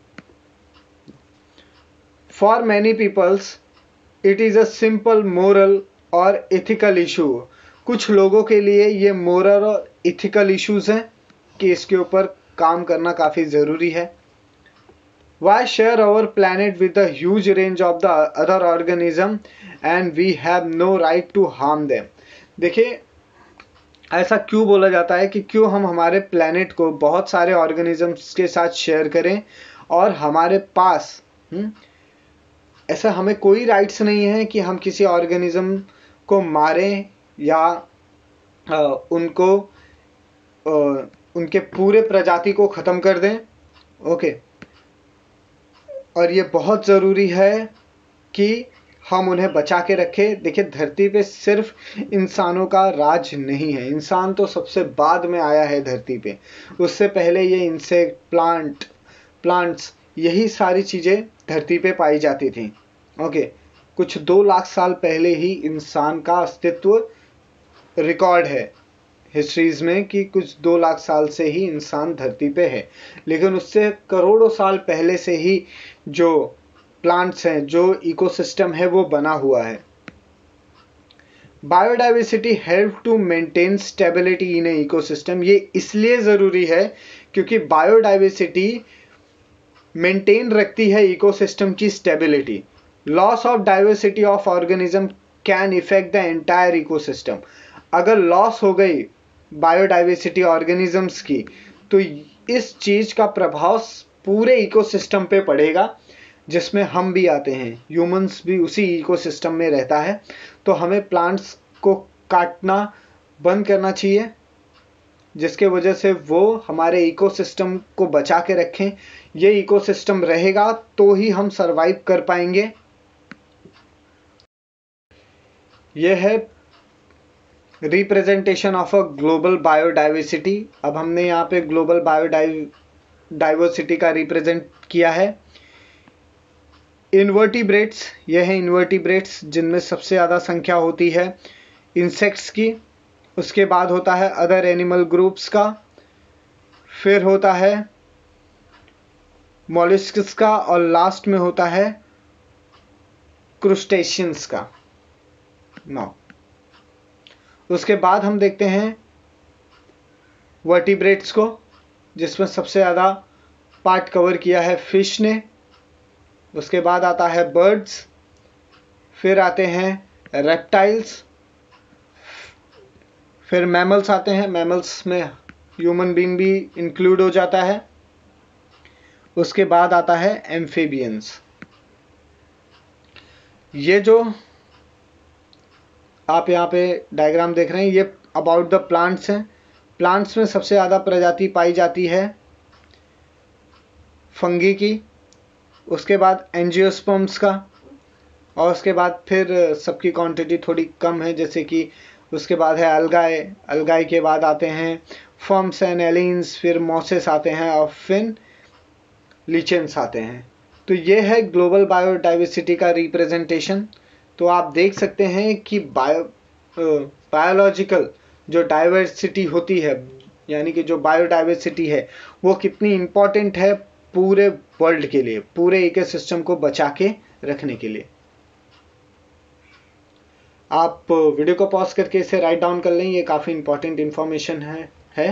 For many peoples it is a simple moral और इथिकल इशू। कुछ लोगों के लिए ये मोरल और इथिकल इश्यूज हैं कि इसके ऊपर काम करना काफ़ी ज़रूरी है। Why share our planet with a huge range of the other organism and we have no right to harm them। देखिए, ऐसा क्यों बोला जाता है कि क्यों हम हमारे प्लैनेट को बहुत सारे ऑर्गेनिजम्स के साथ शेयर करें और हमारे पास हुँ? ऐसा हमें कोई राइट्स नहीं है कि हम किसी ऑर्गेनिज्म को मारें या आ, उनको आ, उनके पूरे प्रजाति को ख़त्म कर दें। ओके, और ये बहुत ज़रूरी है कि हम उन्हें बचा के रखें। देखिए, धरती पे सिर्फ इंसानों का राज नहीं है, इंसान तो सबसे बाद में आया है धरती पे। उससे पहले ये इंसेक्ट, प्लांट प्लांट्स यही सारी चीज़ें धरती पे पाई जाती थी। ओके, कुछ दो लाख साल पहले ही इंसान का अस्तित्व रिकॉर्ड है हिस्ट्रीज में कि कुछ दो लाख साल से ही इंसान धरती पे है, लेकिन उससे करोड़ों साल पहले से ही जो प्लांट्स हैं, जो इकोसिस्टम है, वो बना हुआ है। Biodiversity help to maintain stability in a ecosystem. ये इसलिए ज़रूरी है क्योंकि बायोडाइवर्सिटी मेंटेन रखती है इकोसिस्टम की stability. Loss of diversity of organism can effect the entire ecosystem. अगर लॉस हो गई बायोडाइवर्सिटी ऑर्गेनिजम्स की तो इस चीज़ का प्रभाव पूरे इकोसिस्टम पे पड़ेगा, जिसमें हम भी आते हैं। ह्यूमंस भी उसी इकोसिस्टम में रहता है, तो हमें प्लांट्स को काटना बंद करना चाहिए, जिसके वजह से वो हमारे इकोसिस्टम को बचा के रखें। ये इकोसिस्टम रहेगा तो ही हम सरवाइव कर पाएंगे। यह है representation of a global biodiversity. अब हमने यहाँ पे ग्लोबल बायोडाइवर्सिटी का रिप्रेजेंट किया है। इन्वर्टिब्रेट्स, ये हैं इन्वर्टिब्रेट्स जिनमें सबसे ज़्यादा संख्या होती है इंसेक्ट्स की। उसके बाद होता है अदर एनिमल ग्रुप्स का, फिर होता है मॉलिस्क्स का, और लास्ट में होता है क्रुस्टेशियंस का। नाउ उसके बाद हम देखते हैं वर्टिब्रेट्स को, जिसमें सबसे ज़्यादा पार्ट कवर किया है फिश ने। उसके बाद आता है बर्ड्स, फिर आते हैं रेप्टाइल्स, फिर मैमल्स आते हैं। मैमल्स में ह्यूमन बीइंग भी इंक्लूड हो जाता है। उसके बाद आता है एम्फीबियंस। ये जो आप यहाँ पे डायग्राम देख रहे हैं, ये अबाउट द प्लांट्स हैं। प्लांट्स में सबसे ज़्यादा प्रजाति पाई जाती है फंगी की, उसके बाद एंजियोस्पर्म्स का, और उसके बाद फिर सबकी क्वांटिटी थोड़ी कम है, जैसे कि उसके बाद है अलगाए। अलगाए के बाद आते हैं फर्म्स एंड एलिन्स, फिर मॉसेस आते हैं, और फिर लीचेंस आते हैं। तो ये है ग्लोबल बायोडाइवर्सिटी का रिप्रेजेंटेशन। तो आप देख सकते हैं कि बायो बायोलॉजिकल जो डाइवर्सिटी होती है, यानी कि जो बायोडाइवर्सिटी है, वो कितनी इम्पॉर्टेंट है पूरे वर्ल्ड के लिए, पूरे इकोसिस्टम को बचा के रखने के लिए। आप वीडियो को पॉज करके इसे राइट डाउन कर लें, ये काफ़ी इंपॉर्टेंट इंफॉर्मेशन है है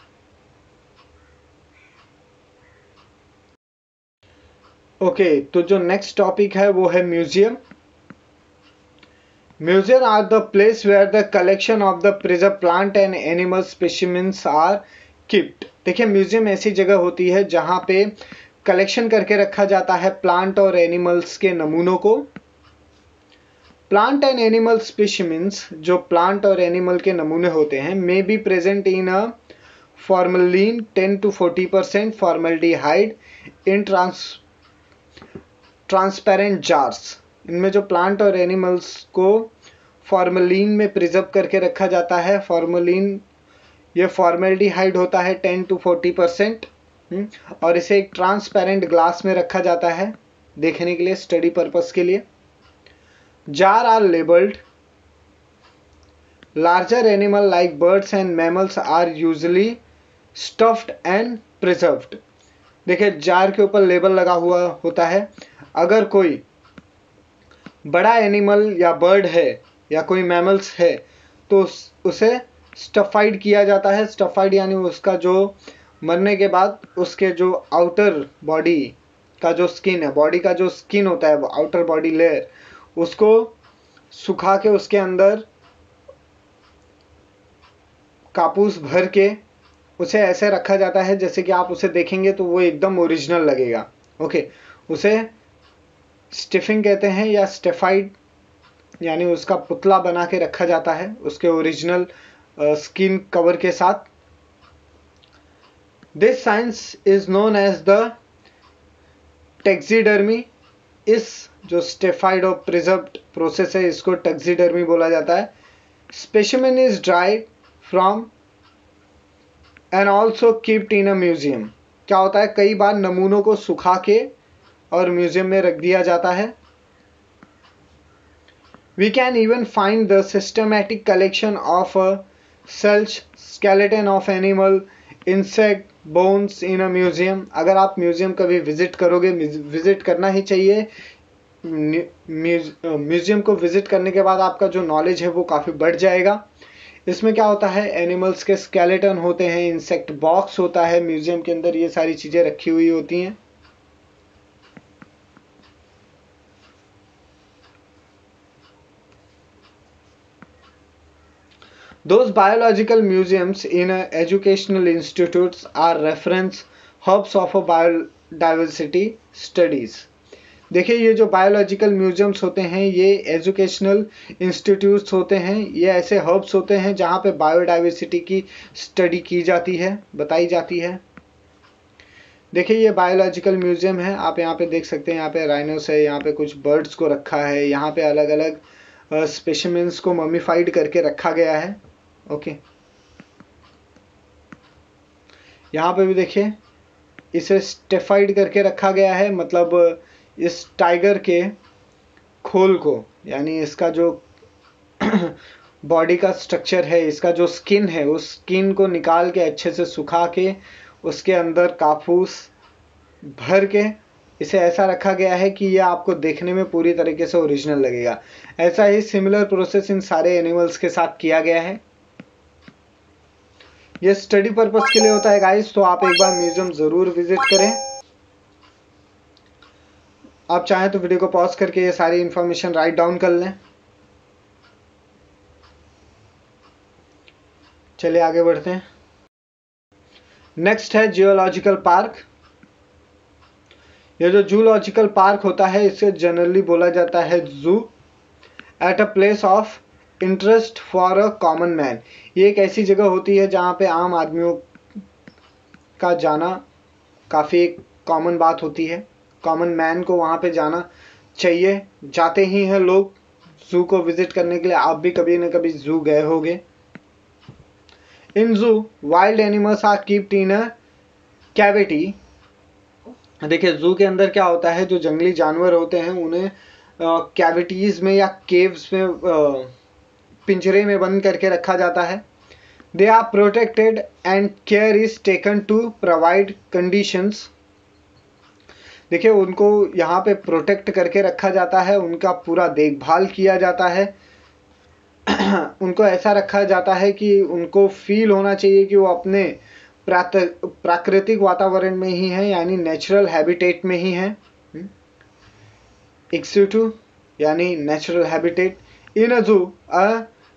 ओके okay, तो जो नेक्स्ट टॉपिक है वो है museum. Museum are the place where the collection of the preserve plant and animal specimens are kept. देखिए, म्यूजियम ऐसी जगह होती है जहां पे कलेक्शन करके रखा जाता है प्लांट और एनिमल्स के नमूनों को। प्लांट एंड एनिमल स्पेसिमेंस, जो प्लांट और एनिमल के नमूने होते हैं, may be present in a formalin ten to forty percent formaldehyde in trans transparent jars. इनमें जो प्लांट और एनिमल्स को फॉर्मेलिन में प्रिजर्व करके रखा जाता है। फॉर्मेलिन ये फॉर्मेल्डिहाइड होता है टेन टू फोर्टी परसेंट, और इसे एक ट्रांसपेरेंट ग्लास में रखा जाता है देखने के लिए, स्टडी पर्पस के लिए। Jar are labelled. Larger animal like birds and mammals are usually stuffed and preserved. देखिए, जार के ऊपर लेबल लगा हुआ होता है। अगर कोई बड़ा एनिमल या बर्ड है या कोई मैमल्स है तो उसे स्टफाइड किया जाता है। स्टफाइड यानी उसका जो मरने के बाद उसके जो आउटर बॉडी का जो स्किन है, बॉडी का जो स्किन होता है, आउटर बॉडी लेयर, उसको सुखा के उसके अंदर कापूस भर के उसे ऐसे रखा जाता है जैसे कि आप उसे देखेंगे तो वो एकदम ओरिजिनल लगेगा। ओके, उसे स्टिफिंग कहते हैं या स्टेफाइड, यानी उसका पुतला बना के रखा जाता है उसके ओरिजिनल स्किन कवर के साथ। This science is known as the taxidermy. इस जो स्टेफाइड और प्रिजर्व्ड प्रोसेस है, इसको टैक्सीडर्मी बोला जाता है। Specimen is dried from and also kept in a museum. क्या होता है, कई बार नमूनों को सुखा के और म्यूजियम में रख दिया जाता है। We can even find the systematic collection of a such skeleton of animal, insect, bones in a museum। अगर आप म्यूजियम कभी विजिट करोगे, विजिट करना ही चाहिए। म्यूजियम को विजिट करने के बाद आपका जो नॉलेज है वो काफ़ी बढ़ जाएगा। इसमें क्या होता है, एनिमल्स के स्केलेटन होते हैं, इंसेक्ट बॉक्स होता है म्यूजियम के अंदर, ये सारी चीज़ें रखी हुई होती हैं। Those biological museums in uh, educational institutes are reference hubs of a biodiversity studies। देखिए, ये जो बायोलॉजिकल म्यूजियम्स होते हैं ये एजुकेशनल इंस्टीट्यूट्स होते हैं। ये ऐसे हब्स होते हैं जहाँ पे बायोडाइवर्सिटी की स्टडी की जाती है, बताई जाती है। देखिए, ये बायोलॉजिकल म्यूजियम है, आप यहाँ पे देख सकते हैं। यहाँ पे राइनोस है, यहाँ पे कुछ बर्ड्स को रखा है, यहाँ पे अलग अलग स्पेसिमेंस को ममीफाइड करके रखा गया है। ओके, यहाँ पे भी देखिए इसे स्टेफाइड करके रखा गया है, मतलब इस टाइगर के खोल को, यानी इसका जो बॉडी का स्ट्रक्चर है, इसका जो स्किन है, उस स्किन को निकाल के अच्छे से सुखा के उसके अंदर कापूस भर के इसे ऐसा रखा गया है कि यह आपको देखने में पूरी तरीके से ओरिजिनल लगेगा। ऐसा ही सिमिलर प्रोसेस इन सारे एनिमल्स के साथ किया गया है। ये स्टडी पर्पस के लिए होता है गाइस, तो आप एक बार म्यूजियम जरूर विजिट करें। आप चाहें तो वीडियो को पॉज करके ये सारी इंफॉर्मेशन राइट डाउन कर लें। चलिए आगे बढ़ते हैं। नेक्स्ट है जियोलॉजिकल पार्क। ये जो जूलॉजिकल पार्क होता है इसे जनरली बोला जाता है zoo at a place of interest for a common man. ये एक ऐसी जगह होती है जहाँ पे आम आदमियों का जाना काफ़ी एक कॉमन बात होती है। कॉमन मैन को वहाँ पे जाना चाहिए, जाते ही हैं लोग जू को विजिट करने के लिए। आप भी कभी न कभी जू गए होंगे। In zoo wild animals are kept in a cavity. देखिए जू के अंदर क्या होता है, जो जंगली जानवर होते हैं उन्हें कैविटीज में या केव्स में आ, पिंजरे में बंद करके रखा जाता है। They are protected and care is taken to provide conditions. देखिए उनको यहाँ पे प्रोटेक्ट करके रखा जाता है, उनका पूरा देखभाल किया जाता है। उनको ऐसा रखा जाता है कि उनको फील होना चाहिए कि वो अपने प्राकृतिक वातावरण में ही है, यानी नेचुरल हैबिटेट में ही है। एक्सिटू यानी natural habitat. In a zoo a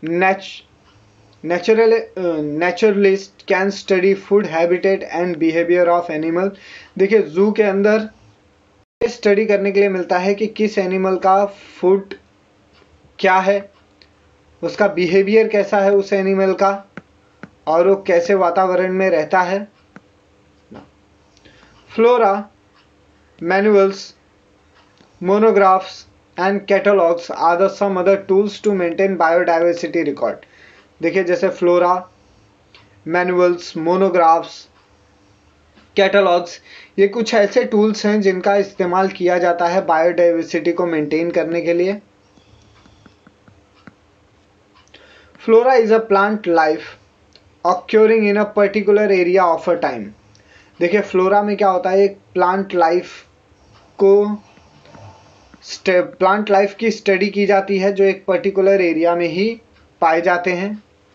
natural naturalist can study food habitat and behaviour of animal. देखिए जू के अंदर स्टडी करने के लिए मिलता है कि किस एनिमल का फूड क्या है, उसका बिहेवियर कैसा है उस एनिमल का, और वो कैसे वातावरण में रहता है। Flora, manuals, monographs and catalogues are the some other tools to maintain biodiversity record. देखिए जैसे फ्लोरा, मैनुअल्स, मोनोग्राफ्स, कैटलॉग्स, ये कुछ ऐसे टूल्स हैं जिनका इस्तेमाल किया जाता है बायोडाइवर्सिटी को मेंटेन करने के लिए। Flora is a plant life occurring in a particular area of a time। देखिए फ्लोरा में क्या होता है, एक प्लांट लाइफ को प्लांट लाइफ की स्टडी की जाती है जो एक पर्टिकुलर एरिया में ही पाए जाते हैं।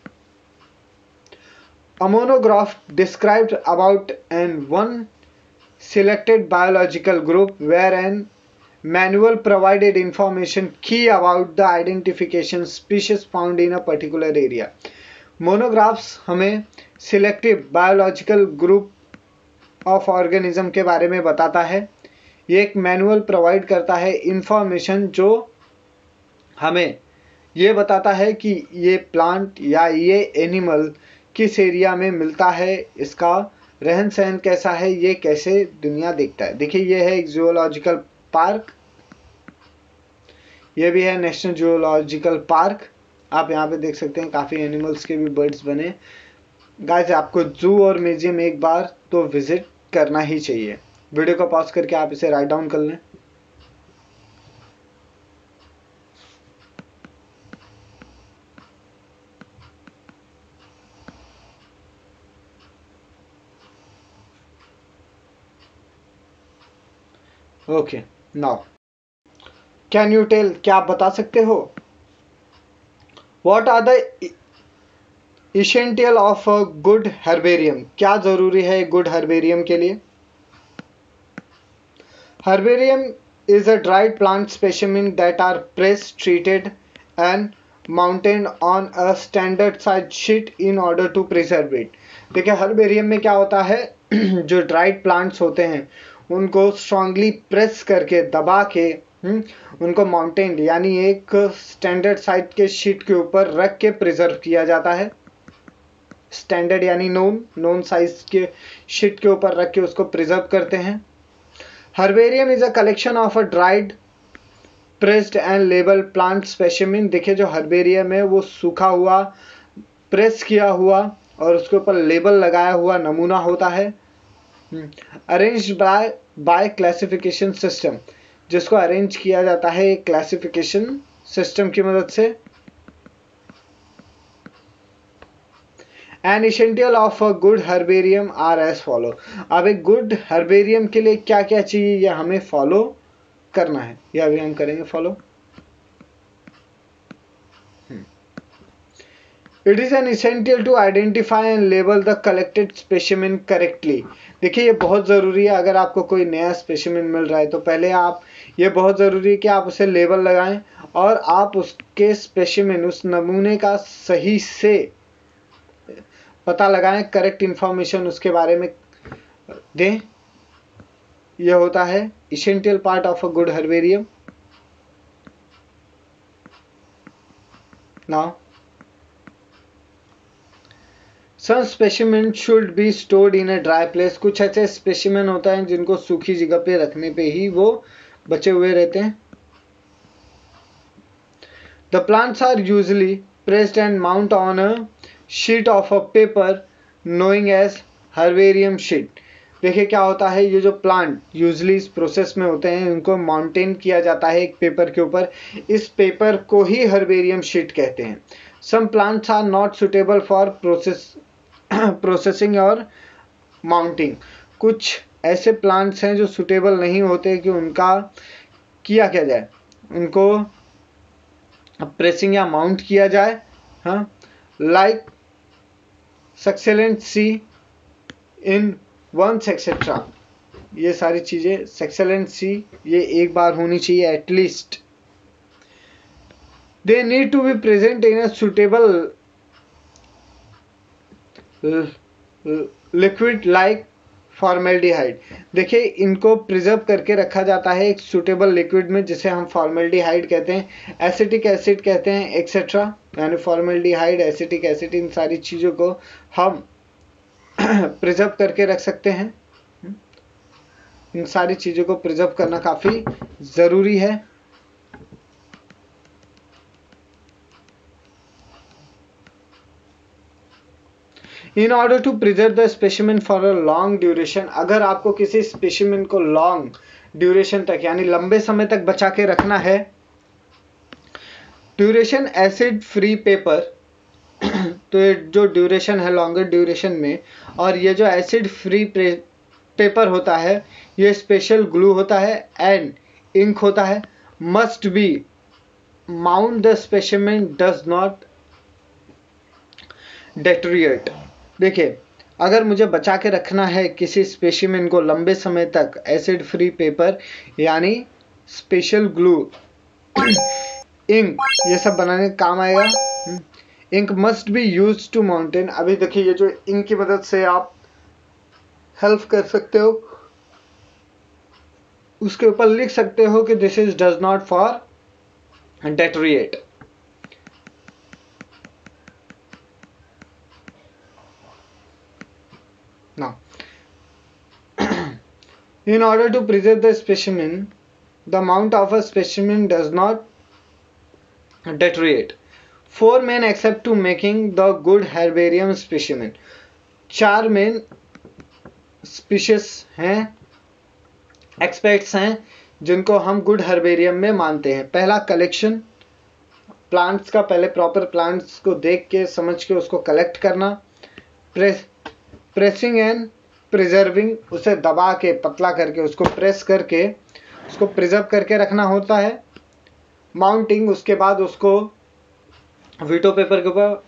A monograph described about an one selected biological group where an manual provided information key about the identification species found in a particular area। Monographs हमें selective biological group of organism के बारे में बताता है। ये एक मैनुअल प्रोवाइड करता है इंफॉर्मेशन जो हमें ये बताता है कि ये प्लांट या ये एनिमल किस एरिया में मिलता है, इसका रहन सहन कैसा है, ये कैसे दुनिया देखता है। देखिए ये है एक जूलॉजिकल पार्क, ये भी है नेशनल जूलॉजिकल पार्क। आप यहाँ पे देख सकते हैं काफ़ी एनिमल्स के भी बर्ड्स बने। गाइस आपको जू और म्यूजियम एक बार तो विजिट करना ही चाहिए। वीडियो को पॉज करके आप इसे राइट डाउन कर लें। Okay now can you tell, क्या आप बता सकते हो What are the essential of a good herbarium? क्या जरूरी है एक गुड हर्बेरियम के लिए? Herbarium is a dried plant specimen that are pressed, treated and mounted on a standard size sheet in order to preserve it। देखिए herbarium में क्या होता है, जो ड्राइड प्लांट्स होते हैं उनको स्ट्रांगली प्रेस करके दबा के हुँ? उनको माउंटेन यानी एक स्टैंडर्ड साइज के शीट के ऊपर रख के प्रिजर्व किया जाता है। स्टैंडर्ड यानी नोन नोन साइज के शीट के ऊपर रख के उसको प्रिजर्व करते हैं। Herbarium is a collection of a dried pressed and label plant specimen. देखिए जो हर्बेरियम है वो सूखा हुआ, प्रेस किया हुआ और उसके ऊपर लेबल लगाया हुआ नमूना होता है। Arranged by by classification system. जिसको अरेंज किया जाता है एक क्लासिफिकेशन सिस्टम की मदद से। An essential of a good herbarium are as follow. अब एक गुड हर्बेरियम के लिए क्या क्या चाहिए यह हमें फॉलो करना है, यह अभी हम करेंगे follow. It is an essential to identify and label the collected specimen correctly. देखिए ये बहुत ज़रूरी है, अगर आपको कोई नया स्पेसिमेन मिल रहा है तो पहले आप, ये बहुत ज़रूरी है कि आप उसे लेबल लगाएं और आप उसके स्पेसिमेन, उस नमूने का सही से पता लगाएं, करेक्ट इंफॉर्मेशन उसके बारे में दें। यह होता है essential part of a good herbarium. Now some specimen should be stored in a dry place. कुछ ऐसे स्पेसिमेन होता है जिनको सूखी जगह पे रखने पे ही वो बचे हुए रहते हैं। The plants are usually pressed and mount on a sheet of a paper knowing as herbarium sheet. देखिए क्या होता है, ये जो प्लांट यूजुअली इस प्रोसेस में होते हैं उनको माउंटेन किया जाता है एक पेपर के ऊपर। इस पेपर को ही हर्बेरियम शीट कहते हैं। Some plants are not suitable for process processing और माउंटिंग। कुछ ऐसे प्लांट्स हैं जो सुटेबल नहीं होते कि उनका किया क्या जाए, उनको प्रेसिंग या माउंट किया जाए। हाँ, like succulent see in once etcetera. ये सारी चीजें, सक्सेलेंट सी ये एक बार होनी चाहिए at least. They need to be present in a suitable liquid like formaldehyde. देखिए इनको प्रिजर्व करके रखा जाता है एक सुटेबल लिक्विड में जिसे हम फॉर्मेल्डिहाइड कहते हैं, एसिटिक एसिड कहते हैं एक्सेट्रा। यानी फॉर्मेल्डिहाइड, एसिटिक एसिड, इन सारी चीज़ों को हम प्रिजर्व करके रख सकते हैं। इन सारी चीज़ों को प्रिजर्व करना काफ़ी ज़रूरी है। In order to preserve the specimen for a long duration. अगर आपको किसी स्पेसिमेन को लॉन्ग ड्यूरेशन तक यानी लंबे समय तक बचा के रखना है, ड्यूरेशन एसिड फ्री पेपर, तो ये जो ड्यूरेशन है लॉन्गर ड्यूरेशन में, और ये जो एसिड फ्री पेपर होता है ये स्पेशल ग्लू होता है एंड इंक होता है। Must be mount the specimen does not deteriorate. देखिए अगर मुझे बचा के रखना है किसी स्पेसिमेन को लंबे समय तक, एसिड फ्री पेपर यानी स्पेशल ग्लू, इंक, ये सब बनाने का काम आएगा। Ink must be use to mountain. अभी देखिए ये जो इंक की मदद से आप हेल्प कर सकते हो, उसके ऊपर लिख सकते हो कि this is does not for deteriorate. Now, in order to preserve the specimen, the mount of a specimen does not deteriorate. Four main accept to making the good herbarium specimen. चार मेन स्पीशीज हैं, aspects हैं जिनको हम good herbarium में मानते हैं। पहला collection, plants का पहले प्रॉपर प्लांट्स को देख के समझ के उसको कलेक्ट करना। प्रेस प्रेसिंग एंड प्रिजर्विंग, उसे दबा के पतला करके उसको प्रेस करके उसको प्रिजर्व करके रखना होता है। माउंटिंग, उसके बाद उसको वीटो पेपर के ऊपर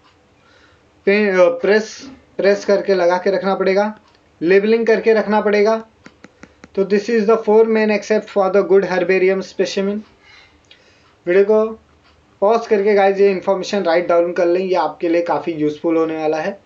प्रेस प्रेस करके लगा के रखना पड़ेगा। लेबलिंग करके रखना पड़ेगा। तो this is the four main aspect for the good herbarium specimen. Video को पॉज करके गाइस ये इन्फॉर्मेशन राइट डाउन कर लें, ये आपके लिए काफ़ी यूजफुल होने वाला है।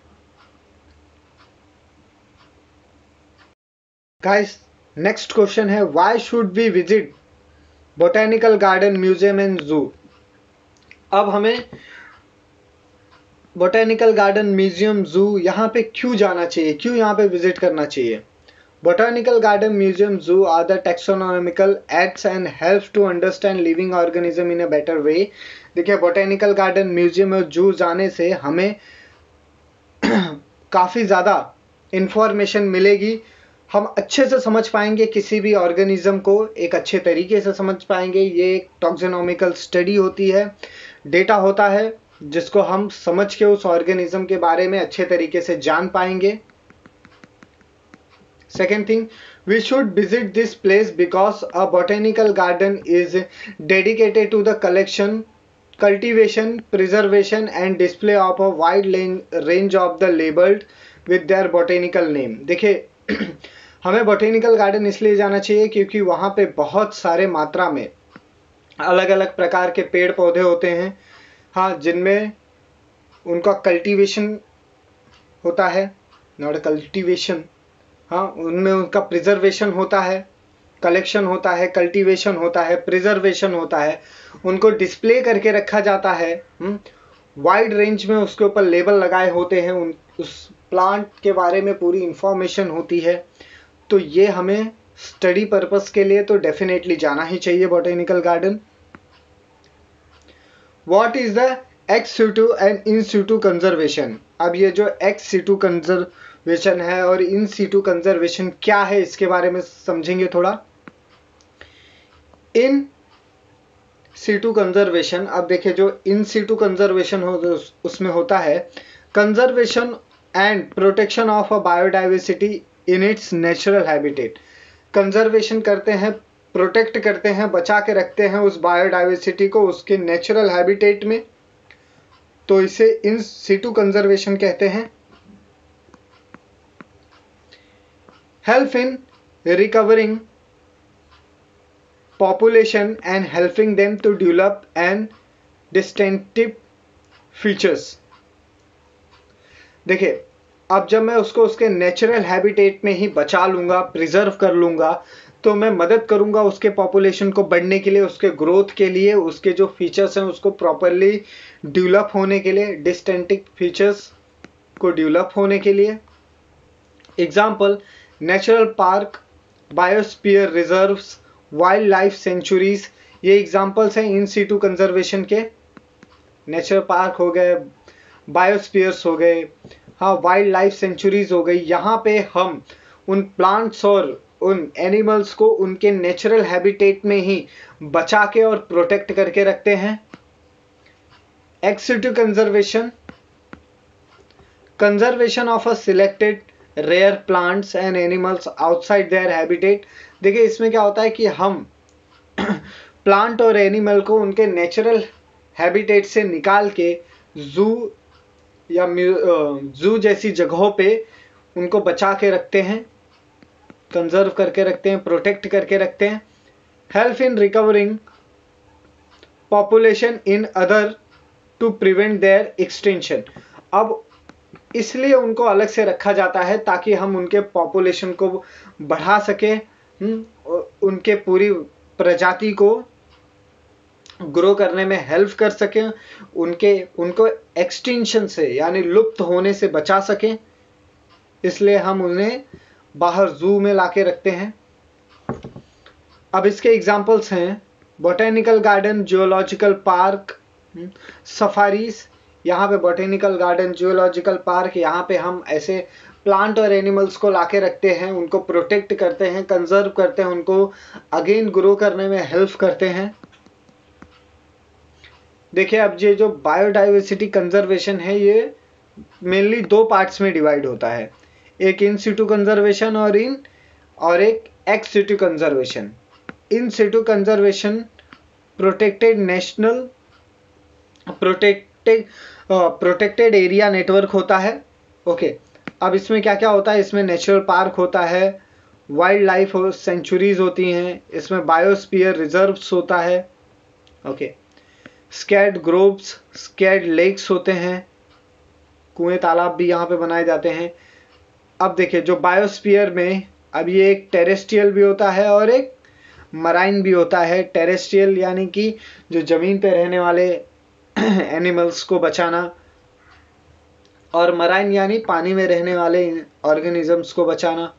गाइस नेक्स्ट क्वेश्चन है, why should we visit botanical garden, museum and zoo. अब हमें बोटेनिकल गार्डन, म्यूजियम, जू यहाँ पे क्यों जाना चाहिए, क्यों यहाँ पे विजिट करना चाहिए। Botanical garden, museum, zoo are the taxonomical acts and help to understand living organism in a better way. देखिए बोटेनिकल गार्डन, म्यूजियम और जू जाने से हमें काफ़ी ज़्यादा इंफॉर्मेशन मिलेगी हम अच्छे से समझ पाएंगे किसी भी ऑर्गेनिज्म को, एक अच्छे तरीके से समझ पाएंगे। ये एक टॉक्सोनॉमिकल स्टडी होती है, डेटा होता है जिसको हम समझ के उस ऑर्गेनिज्म के बारे में अच्छे तरीके से जान पाएंगे। Second thing, we should visit this place because a botanical garden is dedicated to the collection, cultivation, preservation and display of a wide range of the labeled with their botanical name। देखिए हमें botanical garden इसलिए जाना चाहिए क्योंकि वहाँ पे बहुत सारे मात्रा में अलग अलग प्रकार के पेड़ पौधे होते हैं, हाँ, जिनमें उनका कल्टीवेशन होता है, नॉट कल्टीवेशन, हाँ, उनमें उनका प्रिजर्वेशन होता है, कलेक्शन होता है, कल्टीवेशन होता है, प्रिजर्वेशन होता है, उनको डिस्प्ले करके रखा जाता है, वाइड रेंज में उसके ऊपर लेबल लगाए होते हैं, उन उस प्लांट के बारे में पूरी इंफॉर्मेशन होती है। तो ये हमें स्टडी पर्पस के लिए तो डेफिनेटली जाना ही चाहिए botanical garden. What is the ex situ and in situ conservation. अब ये जो एक्स सिटू कंजर्वेशन है और इन सिटू कंजर्वेशन क्या है इसके बारे में समझेंगे थोड़ा। इन सिटू कंजर्वेशन, अब देखिए जो इन सिटू कंजर्वेशन हो उसमें होता है conservation and protection of a biodiversity in its natural habitat. Conservation करते हैं, प्रोटेक्ट करते हैं, बचा के रखते हैं उस बायोडाइवर्सिटी को उसके नेचुरल हैबिटेट में, तो इसे इन सिटू कंजर्वेशन कहते हैं। Help in recovering population and helping them to develop and distinctive features. देखिए अब जब मैं उसको उसके नेचुरल हैबिटेट में ही बचा लूंगा, प्रिजर्व कर लूंगा, तो मैं मदद करूंगा उसके पॉपुलेशन को बढ़ने के लिए, उसके ग्रोथ के लिए, उसके जो फीचर्स हैं उसको प्रॉपरली डेवलप होने के लिए, डिस्टिंक्टिव फीचर्स को डेवलप होने के लिए। Example natural park, biosphere reserves, wild life sanctuaries, ये एग्जाम्पल्स हैं इन सिटू कंजर्वेशन के। नेचुरल पार्क हो गए, बायोस्फीयर्स हो गए, हाँ, वाइल्ड लाइफ सेंचुरीज हो गई। यहाँ पे हम उन प्लांट्स और उन एनिमल्स को उनके नेचुरल हैबिटेट में ही बचा के और प्रोटेक्ट करके रखते हैं। Ex situ conservation, conservation of a selected rare plants and animals outside their habitat. देखिए इसमें क्या होता है कि हम प्लांट और एनिमल को उनके नेचुरल हैबिटेट से निकाल के जू या जू जैसी जगहों पे उनको बचा के रखते हैं, कंजर्व करके रखते हैं, प्रोटेक्ट करके रखते हैं। Help in recovering population in other to prevent their extension. अब इसलिए उनको अलग से रखा जाता है ताकि हम उनके पॉपुलेशन को बढ़ा सके, उनके पूरी प्रजाति को ग्रो करने में हेल्प कर सकें, उनके उनको एक्सटिंक्शन से यानी लुप्त होने से बचा सकें, इसलिए हम उन्हें बाहर जू में लाके रखते हैं। अब इसके एग्जांपल्स हैं botanical garden, geological park, safaris. यहाँ पे बॉटेनिकल गार्डन, जियोलॉजिकल पार्क, यहाँ पे हम ऐसे प्लांट और एनिमल्स को लाके रखते हैं, उनको प्रोटेक्ट करते हैं, कंजर्व करते हैं, उनको अगेन ग्रो करने में हेल्प करते हैं। देखिए अब ये जो बायोडाइवर्सिटी कंजर्वेशन है ये मेनली दो पार्ट्स में डिवाइड होता है, एक इन सिटू कंजर्वेशन और इन और एक ex situ conservation. In situ conservation protected national protected protected area network होता है। ओके, अब इसमें क्या क्या होता है, इसमें नेचुरल पार्क होता है, वाइल्ड लाइफ सेंचुरीज होती हैं, इसमें बायोस्फीयर रिजर्व्स होता है। Okay, sacred groves, sacred lakes होते हैं, कुएं तालाब भी यहाँ पे बनाए जाते हैं। अब देखिए जो बायोस्फीयर में, अब ये एक टेरेस्ट्रियल भी होता है और एक मराइन भी होता है। टेरेस्ट्रियल यानी कि जो जमीन पे रहने वाले एनिमल्स को बचाना, और मराइन यानी पानी में रहने वाले ऑर्गेनिजम्स को बचाना।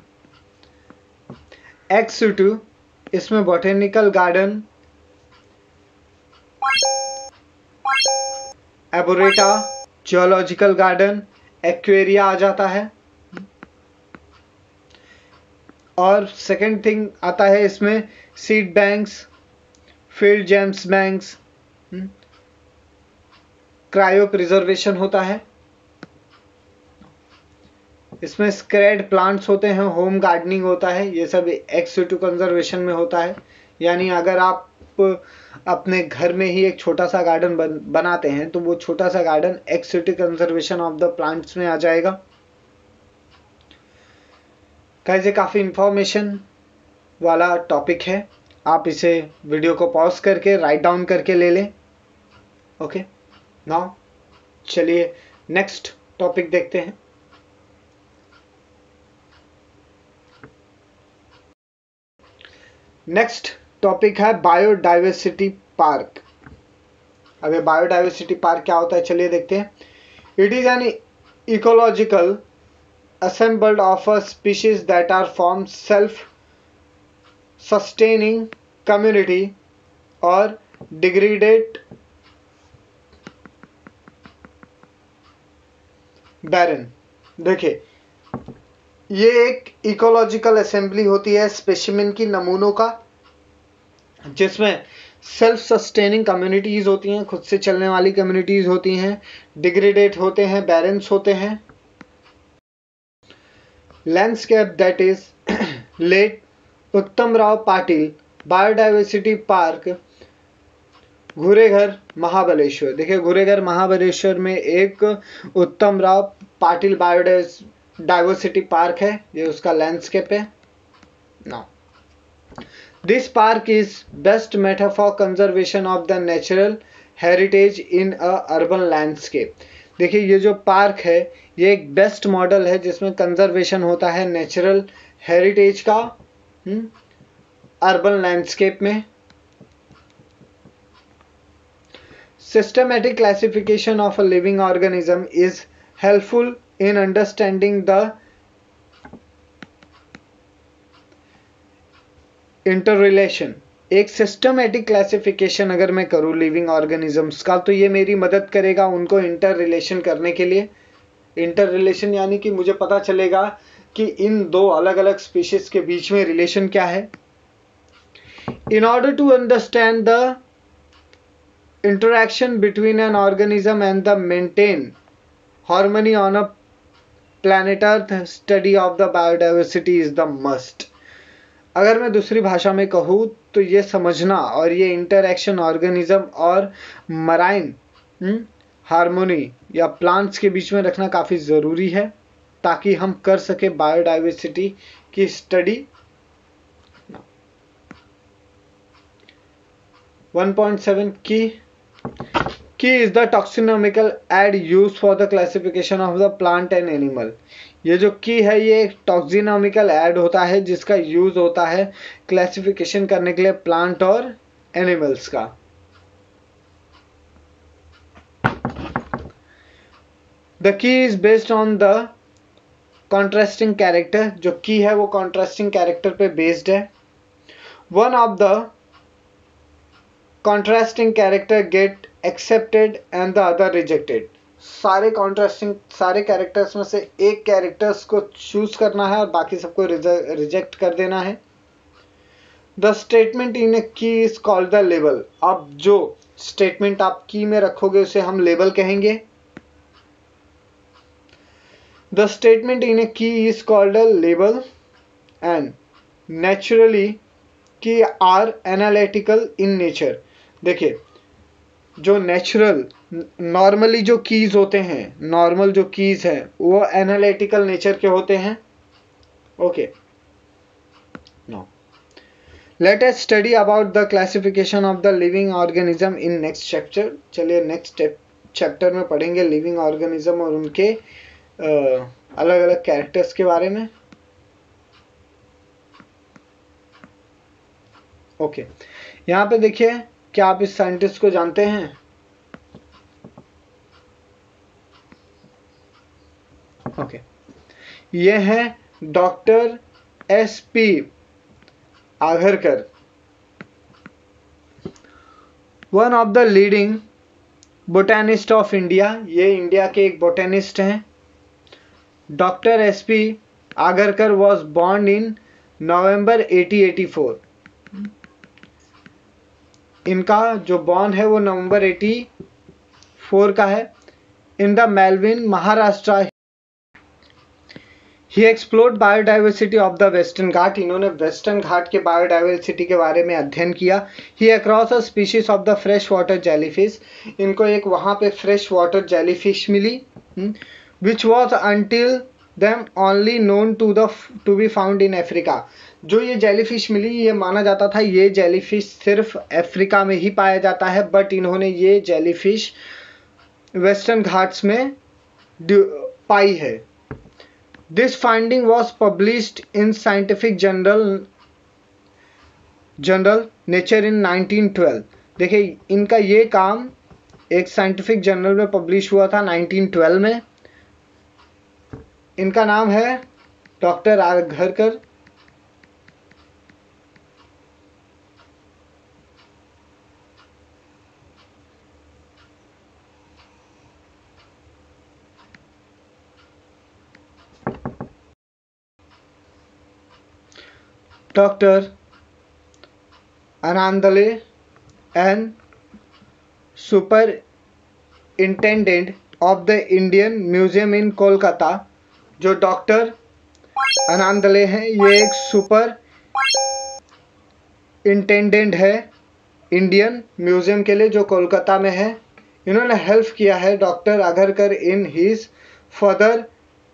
एक्स सिटू, इसमें botanical garden, arboreta, geological garden, aquaria आ जाता है। और सेकंड थिंग आता है इसमें seed banks, field gems banks, cryo preservation होता है, इसमें स्क्रेड प्लांट्स होते हैं, होम गार्डनिंग होता है, ये सब एक्स सिटू कंजर्वेशन में होता है। यानी अगर आप अपने घर में ही एक छोटा सा गार्डन बन, बनाते हैं तो वो छोटा सा garden ex situ conservation of the plants में आ जाएगा। गाइस ये काफ़ी इंफॉर्मेशन वाला टॉपिक है, आप इसे वीडियो को पॉज करके राइट डाउन करके ले लें। ओके, नाउ चलिए नेक्स्ट टॉपिक देखते हैं। नेक्स्ट टॉपिक है बायोडाइवर्सिटी पार्क। अब ये बायोडाइवर्सिटी पार्क क्या होता है चलिए देखते हैं। It is an ecological assembled of a species that are formed self sustaining community or degraded barren। देखिए ये एक इकोलॉजिकल असेंबली होती है स्पेसिमेन की नमूनों का, जिसमें सेल्फ सस्टेनिंग कम्युनिटीज होती हैं, खुद से चलने वाली कम्युनिटीज होती हैं, डिग्रेडेड होते हैं, बैरन्स होते हैं। Landscape that is late Uttam Rao Patil biodiversity park घुरेघर महाबलेश्वर। देखिए घुरेघर महाबलेश्वर में एक उत्तम राव पाटिल बायोडाइवर्सिटी पार्क है, ये उसका लैंडस्केप है। Now this park is best metaphor conservation of the natural heritage in a urban landscape. देखिए ये जो पार्क है ये एक बेस्ट मॉडल है जिसमें कंजर्वेशन होता है नेचुरल हेरिटेज का अर्बन लैंडस्केप में। Systematic classification of a living organism is helpful in understanding the interrelation. एक सिस्टमेटिक क्लासिफिकेशन अगर मैं करूँ लिविंग ऑर्गेनिजम्स का तो ये मेरी मदद करेगा उनको इंटर रिलेशन करने के लिए। इंटर रिलेशन यानी कि मुझे पता चलेगा कि इन दो अलग अलग स्पीशीज के बीच में रिलेशन क्या है। In order to understand the interaction between an organism and the maintain harmony on a planet Earth, study of the biodiversity is the must. अगर मैं दूसरी भाषा में कहूँ तो ये समझना और ये इंटरैक्शन ऑर्गेनिज्म और मराइन हार्मोनी या प्लांट्स के बीच में रखना काफ़ी ज़रूरी है ताकि हम कर सके बायोडाइवर्सिटी की study. One point seven key key is the taxonomical aid use for the classification of the plant and animal. ये जो की है ये एक टॉक्सिनोमिकल ऐड होता है जिसका यूज होता है क्लासिफिकेशन करने के लिए प्लांट और एनिमल्स का। The key is based on the contrasting character. जो की है वो कॉन्ट्रास्टिंग कैरेक्टर पे बेस्ड है। One of the contrasting character get accepted and the other rejected. सारे कॉन्ट्रास्टिंग सारे कैरेक्टर्स में से एक कैरेक्टर्स को चूज करना है और बाकी सबको रिजेक्ट कर देना है। The statement in a key is called the label. अब जो स्टेटमेंट आप की में रखोगे उसे हम लेबल कहेंगे। The statement in a key is called a label and naturally key are analytical in nature. देखिए जो नेचुरल नॉर्मली जो कीज होते हैं, नॉर्मल जो कीज है वो एनालिटिकल नेचर के होते हैं। Okay, now let us study about the classification of the living organism in next chapter. चलिए नेक्स्ट चैप्टर में पढ़ेंगे लिविंग ऑर्गेनिज्म और उनके अलग अलग कैरेक्टर्स के बारे में। Okay okay. यहाँ पे देखिए क्या आप इस साइंटिस्ट को जानते हैं? Okay okay. ये है doctor S P Agharkar, one of the leading botanist of India. ये इंडिया के एक बोटेनिस्ट हैं। Doctor S P Agharkar was born in November अठारह सौ चौरासी। इनका जो बॉर्न है वो नवंबर चौरासी का है। इन द मेलविन Maharashtra he explored biodiversity of the Western Ghat. इन्होंने वेस्टर्न घाट के बायोडाइवर्सिटी के बारे में अध्ययन किया। He across a species of the fresh water jellyfish. इनको एक वहाँ पे फ्रेश वाटर जेलीफिश मिली, which was until them only known to the to be found in Africa. जो ये जेलीफिश मिली, ये माना जाता था ये जेलीफिश सिर्फ अफ्रीका में ही पाया जाता है, बट इन्होंने ये जेलीफिश वेस्टर्न घाट्स में पाई है। This finding was published in Scientific Journal Journal Nature in nineteen twelve. देखिए इनका ये काम एक साइंटिफिक जर्नल में पब्लिश हुआ था नाइनटीन ट्वेल्व में। इनका नाम है doctor Agharkar. Doctor Annandale and superintendent of the Indian museum in Kolkata. जो डॉक्टर आनंदले हैं ये एक सुपर इंटेंडेंट है इंडियन म्यूजियम के लिए जो कोलकाता में है। इन्होंने हेल्प किया है doctor Agharkar in his further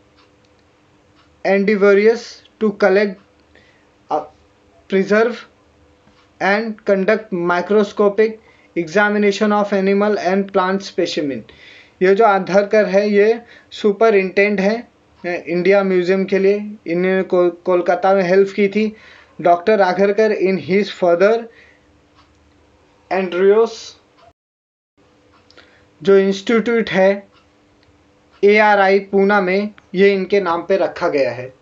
endeavours to collect, preserve and conduct microscopic examination of animal and plant specimen। ये जो आगरकर है ये सुपर इंटेंड है इंडिया म्यूजियम के लिए। इन्होंने को, कोलकाता में हेल्प की थी। Doctor Agharkar in his further endeavours जो इंस्टीट्यूट है ए आर आई पूना में, ये इनके नाम पे रखा गया है।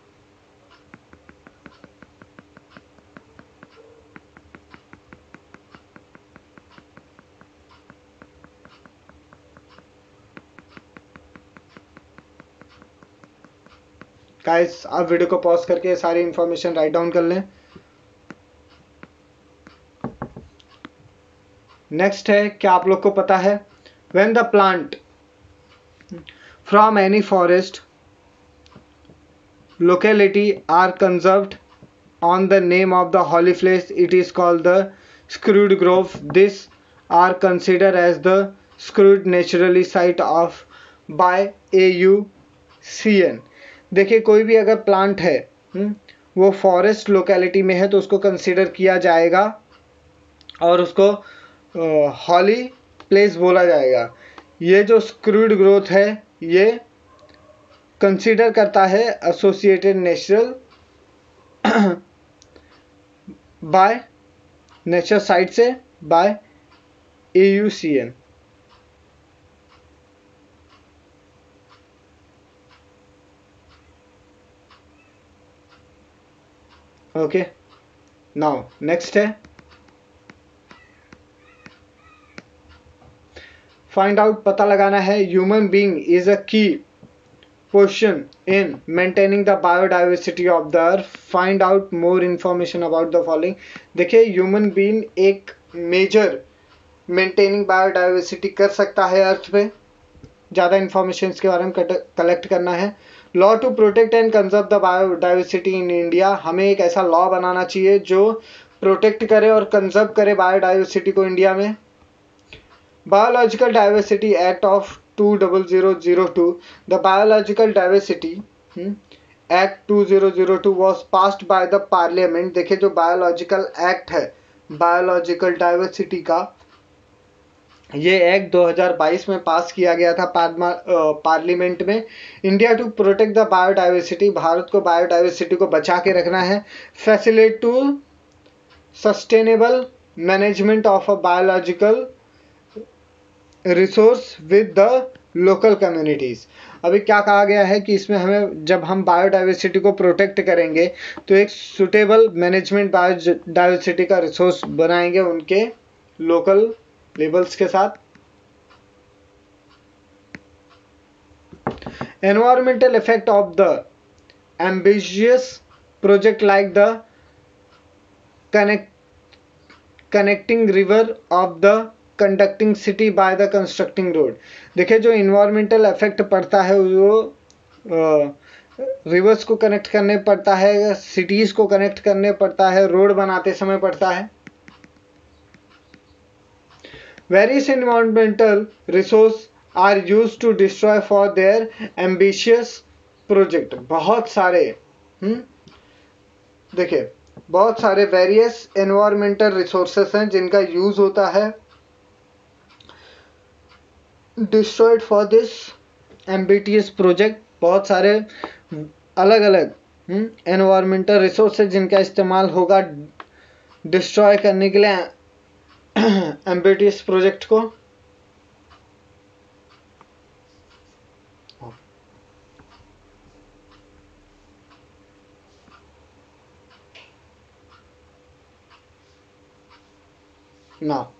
गाइस आप वीडियो को पॉज करके सारी इंफॉर्मेशन राइट डाउन कर लें। नेक्स्ट है, क्या आप लोग को पता है when the plant from any forest locality are conserved on the name of the holy place it is called the sacred grove. This are consider as the sacred naturally site of by A U C N. देखिए कोई भी अगर plant है वो forest locality में है तो उसको कंसीडर किया जाएगा और उसको हॉली प्लेस बोला जाएगा। ये जो स्क्रूड ग्रोथ है ये कंसीडर करता है associated natural by nature site से by A U C N. Okay, now next है फाइंड आउट, पता लगाना है human being is a key portion in maintaining the biodiversity of the earth. Find out more information about the following. देखिए human being एक major maintaining biodiversity कर सकता है अर्थ पे। ज़्यादा इंफॉर्मेशन के बारे में कलेक्ट करना है। Law to protect and conserve the biodiversity in India. हमें एक ऐसा लॉ बनाना चाहिए जो प्रोटेक्ट करे और कंजर्व करे बायोडाइवर्सिटी को इंडिया में। Biological diversity act of two thousand two. The biological diversity act two thousand two was passed by the parliament. देखिए जो बायोलॉजिकल एक्ट है बायोलॉजिकल डाइवर्सिटी का, ये एक्ट दो हज़ार बाईस में पास किया गया था पार्लियामेंट में। India to protect the biodiversity, Bharat को बायोडाइवर्सिटी को बचा के रखना है। Facilitate to sustainable management of a biological resource with the local communities. अभी क्या कहा गया है कि इसमें हमें जब हम बायोडाइवर्सिटी को प्रोटेक्ट करेंगे तो एक सुटेबल मैनेजमेंट बायोडाइवर्सिटी का रिसोर्स बनाएंगे उनके लोकल लेबल्स के साथ। Environmental effect of the ambitious project like the connect connecting river of the conducting city by the constructing road. देखिए जो इन्वायरमेंटल इफेक्ट पड़ता है वो रिवर्स को कनेक्ट करने पड़ता है, सिटीज को कनेक्ट करने पड़ता है, रोड बनाते समय पड़ता है. Various environmental resources are used to destroy for their ambitious project. बहुत सारे हम्म देखिए बहुत सारे वेरियस एनवायरमेंटल रिसोर्सेस हैं जिनका यूज होता है destroyed for this ambitious project. बहुत सारे अलग अलग एनवायरमेंटल रिसोर्सेज जिनका इस्तेमाल होगा डिस्ट्रॉय करने के लिए एम्बिटियस प्रोजेक्ट को. Now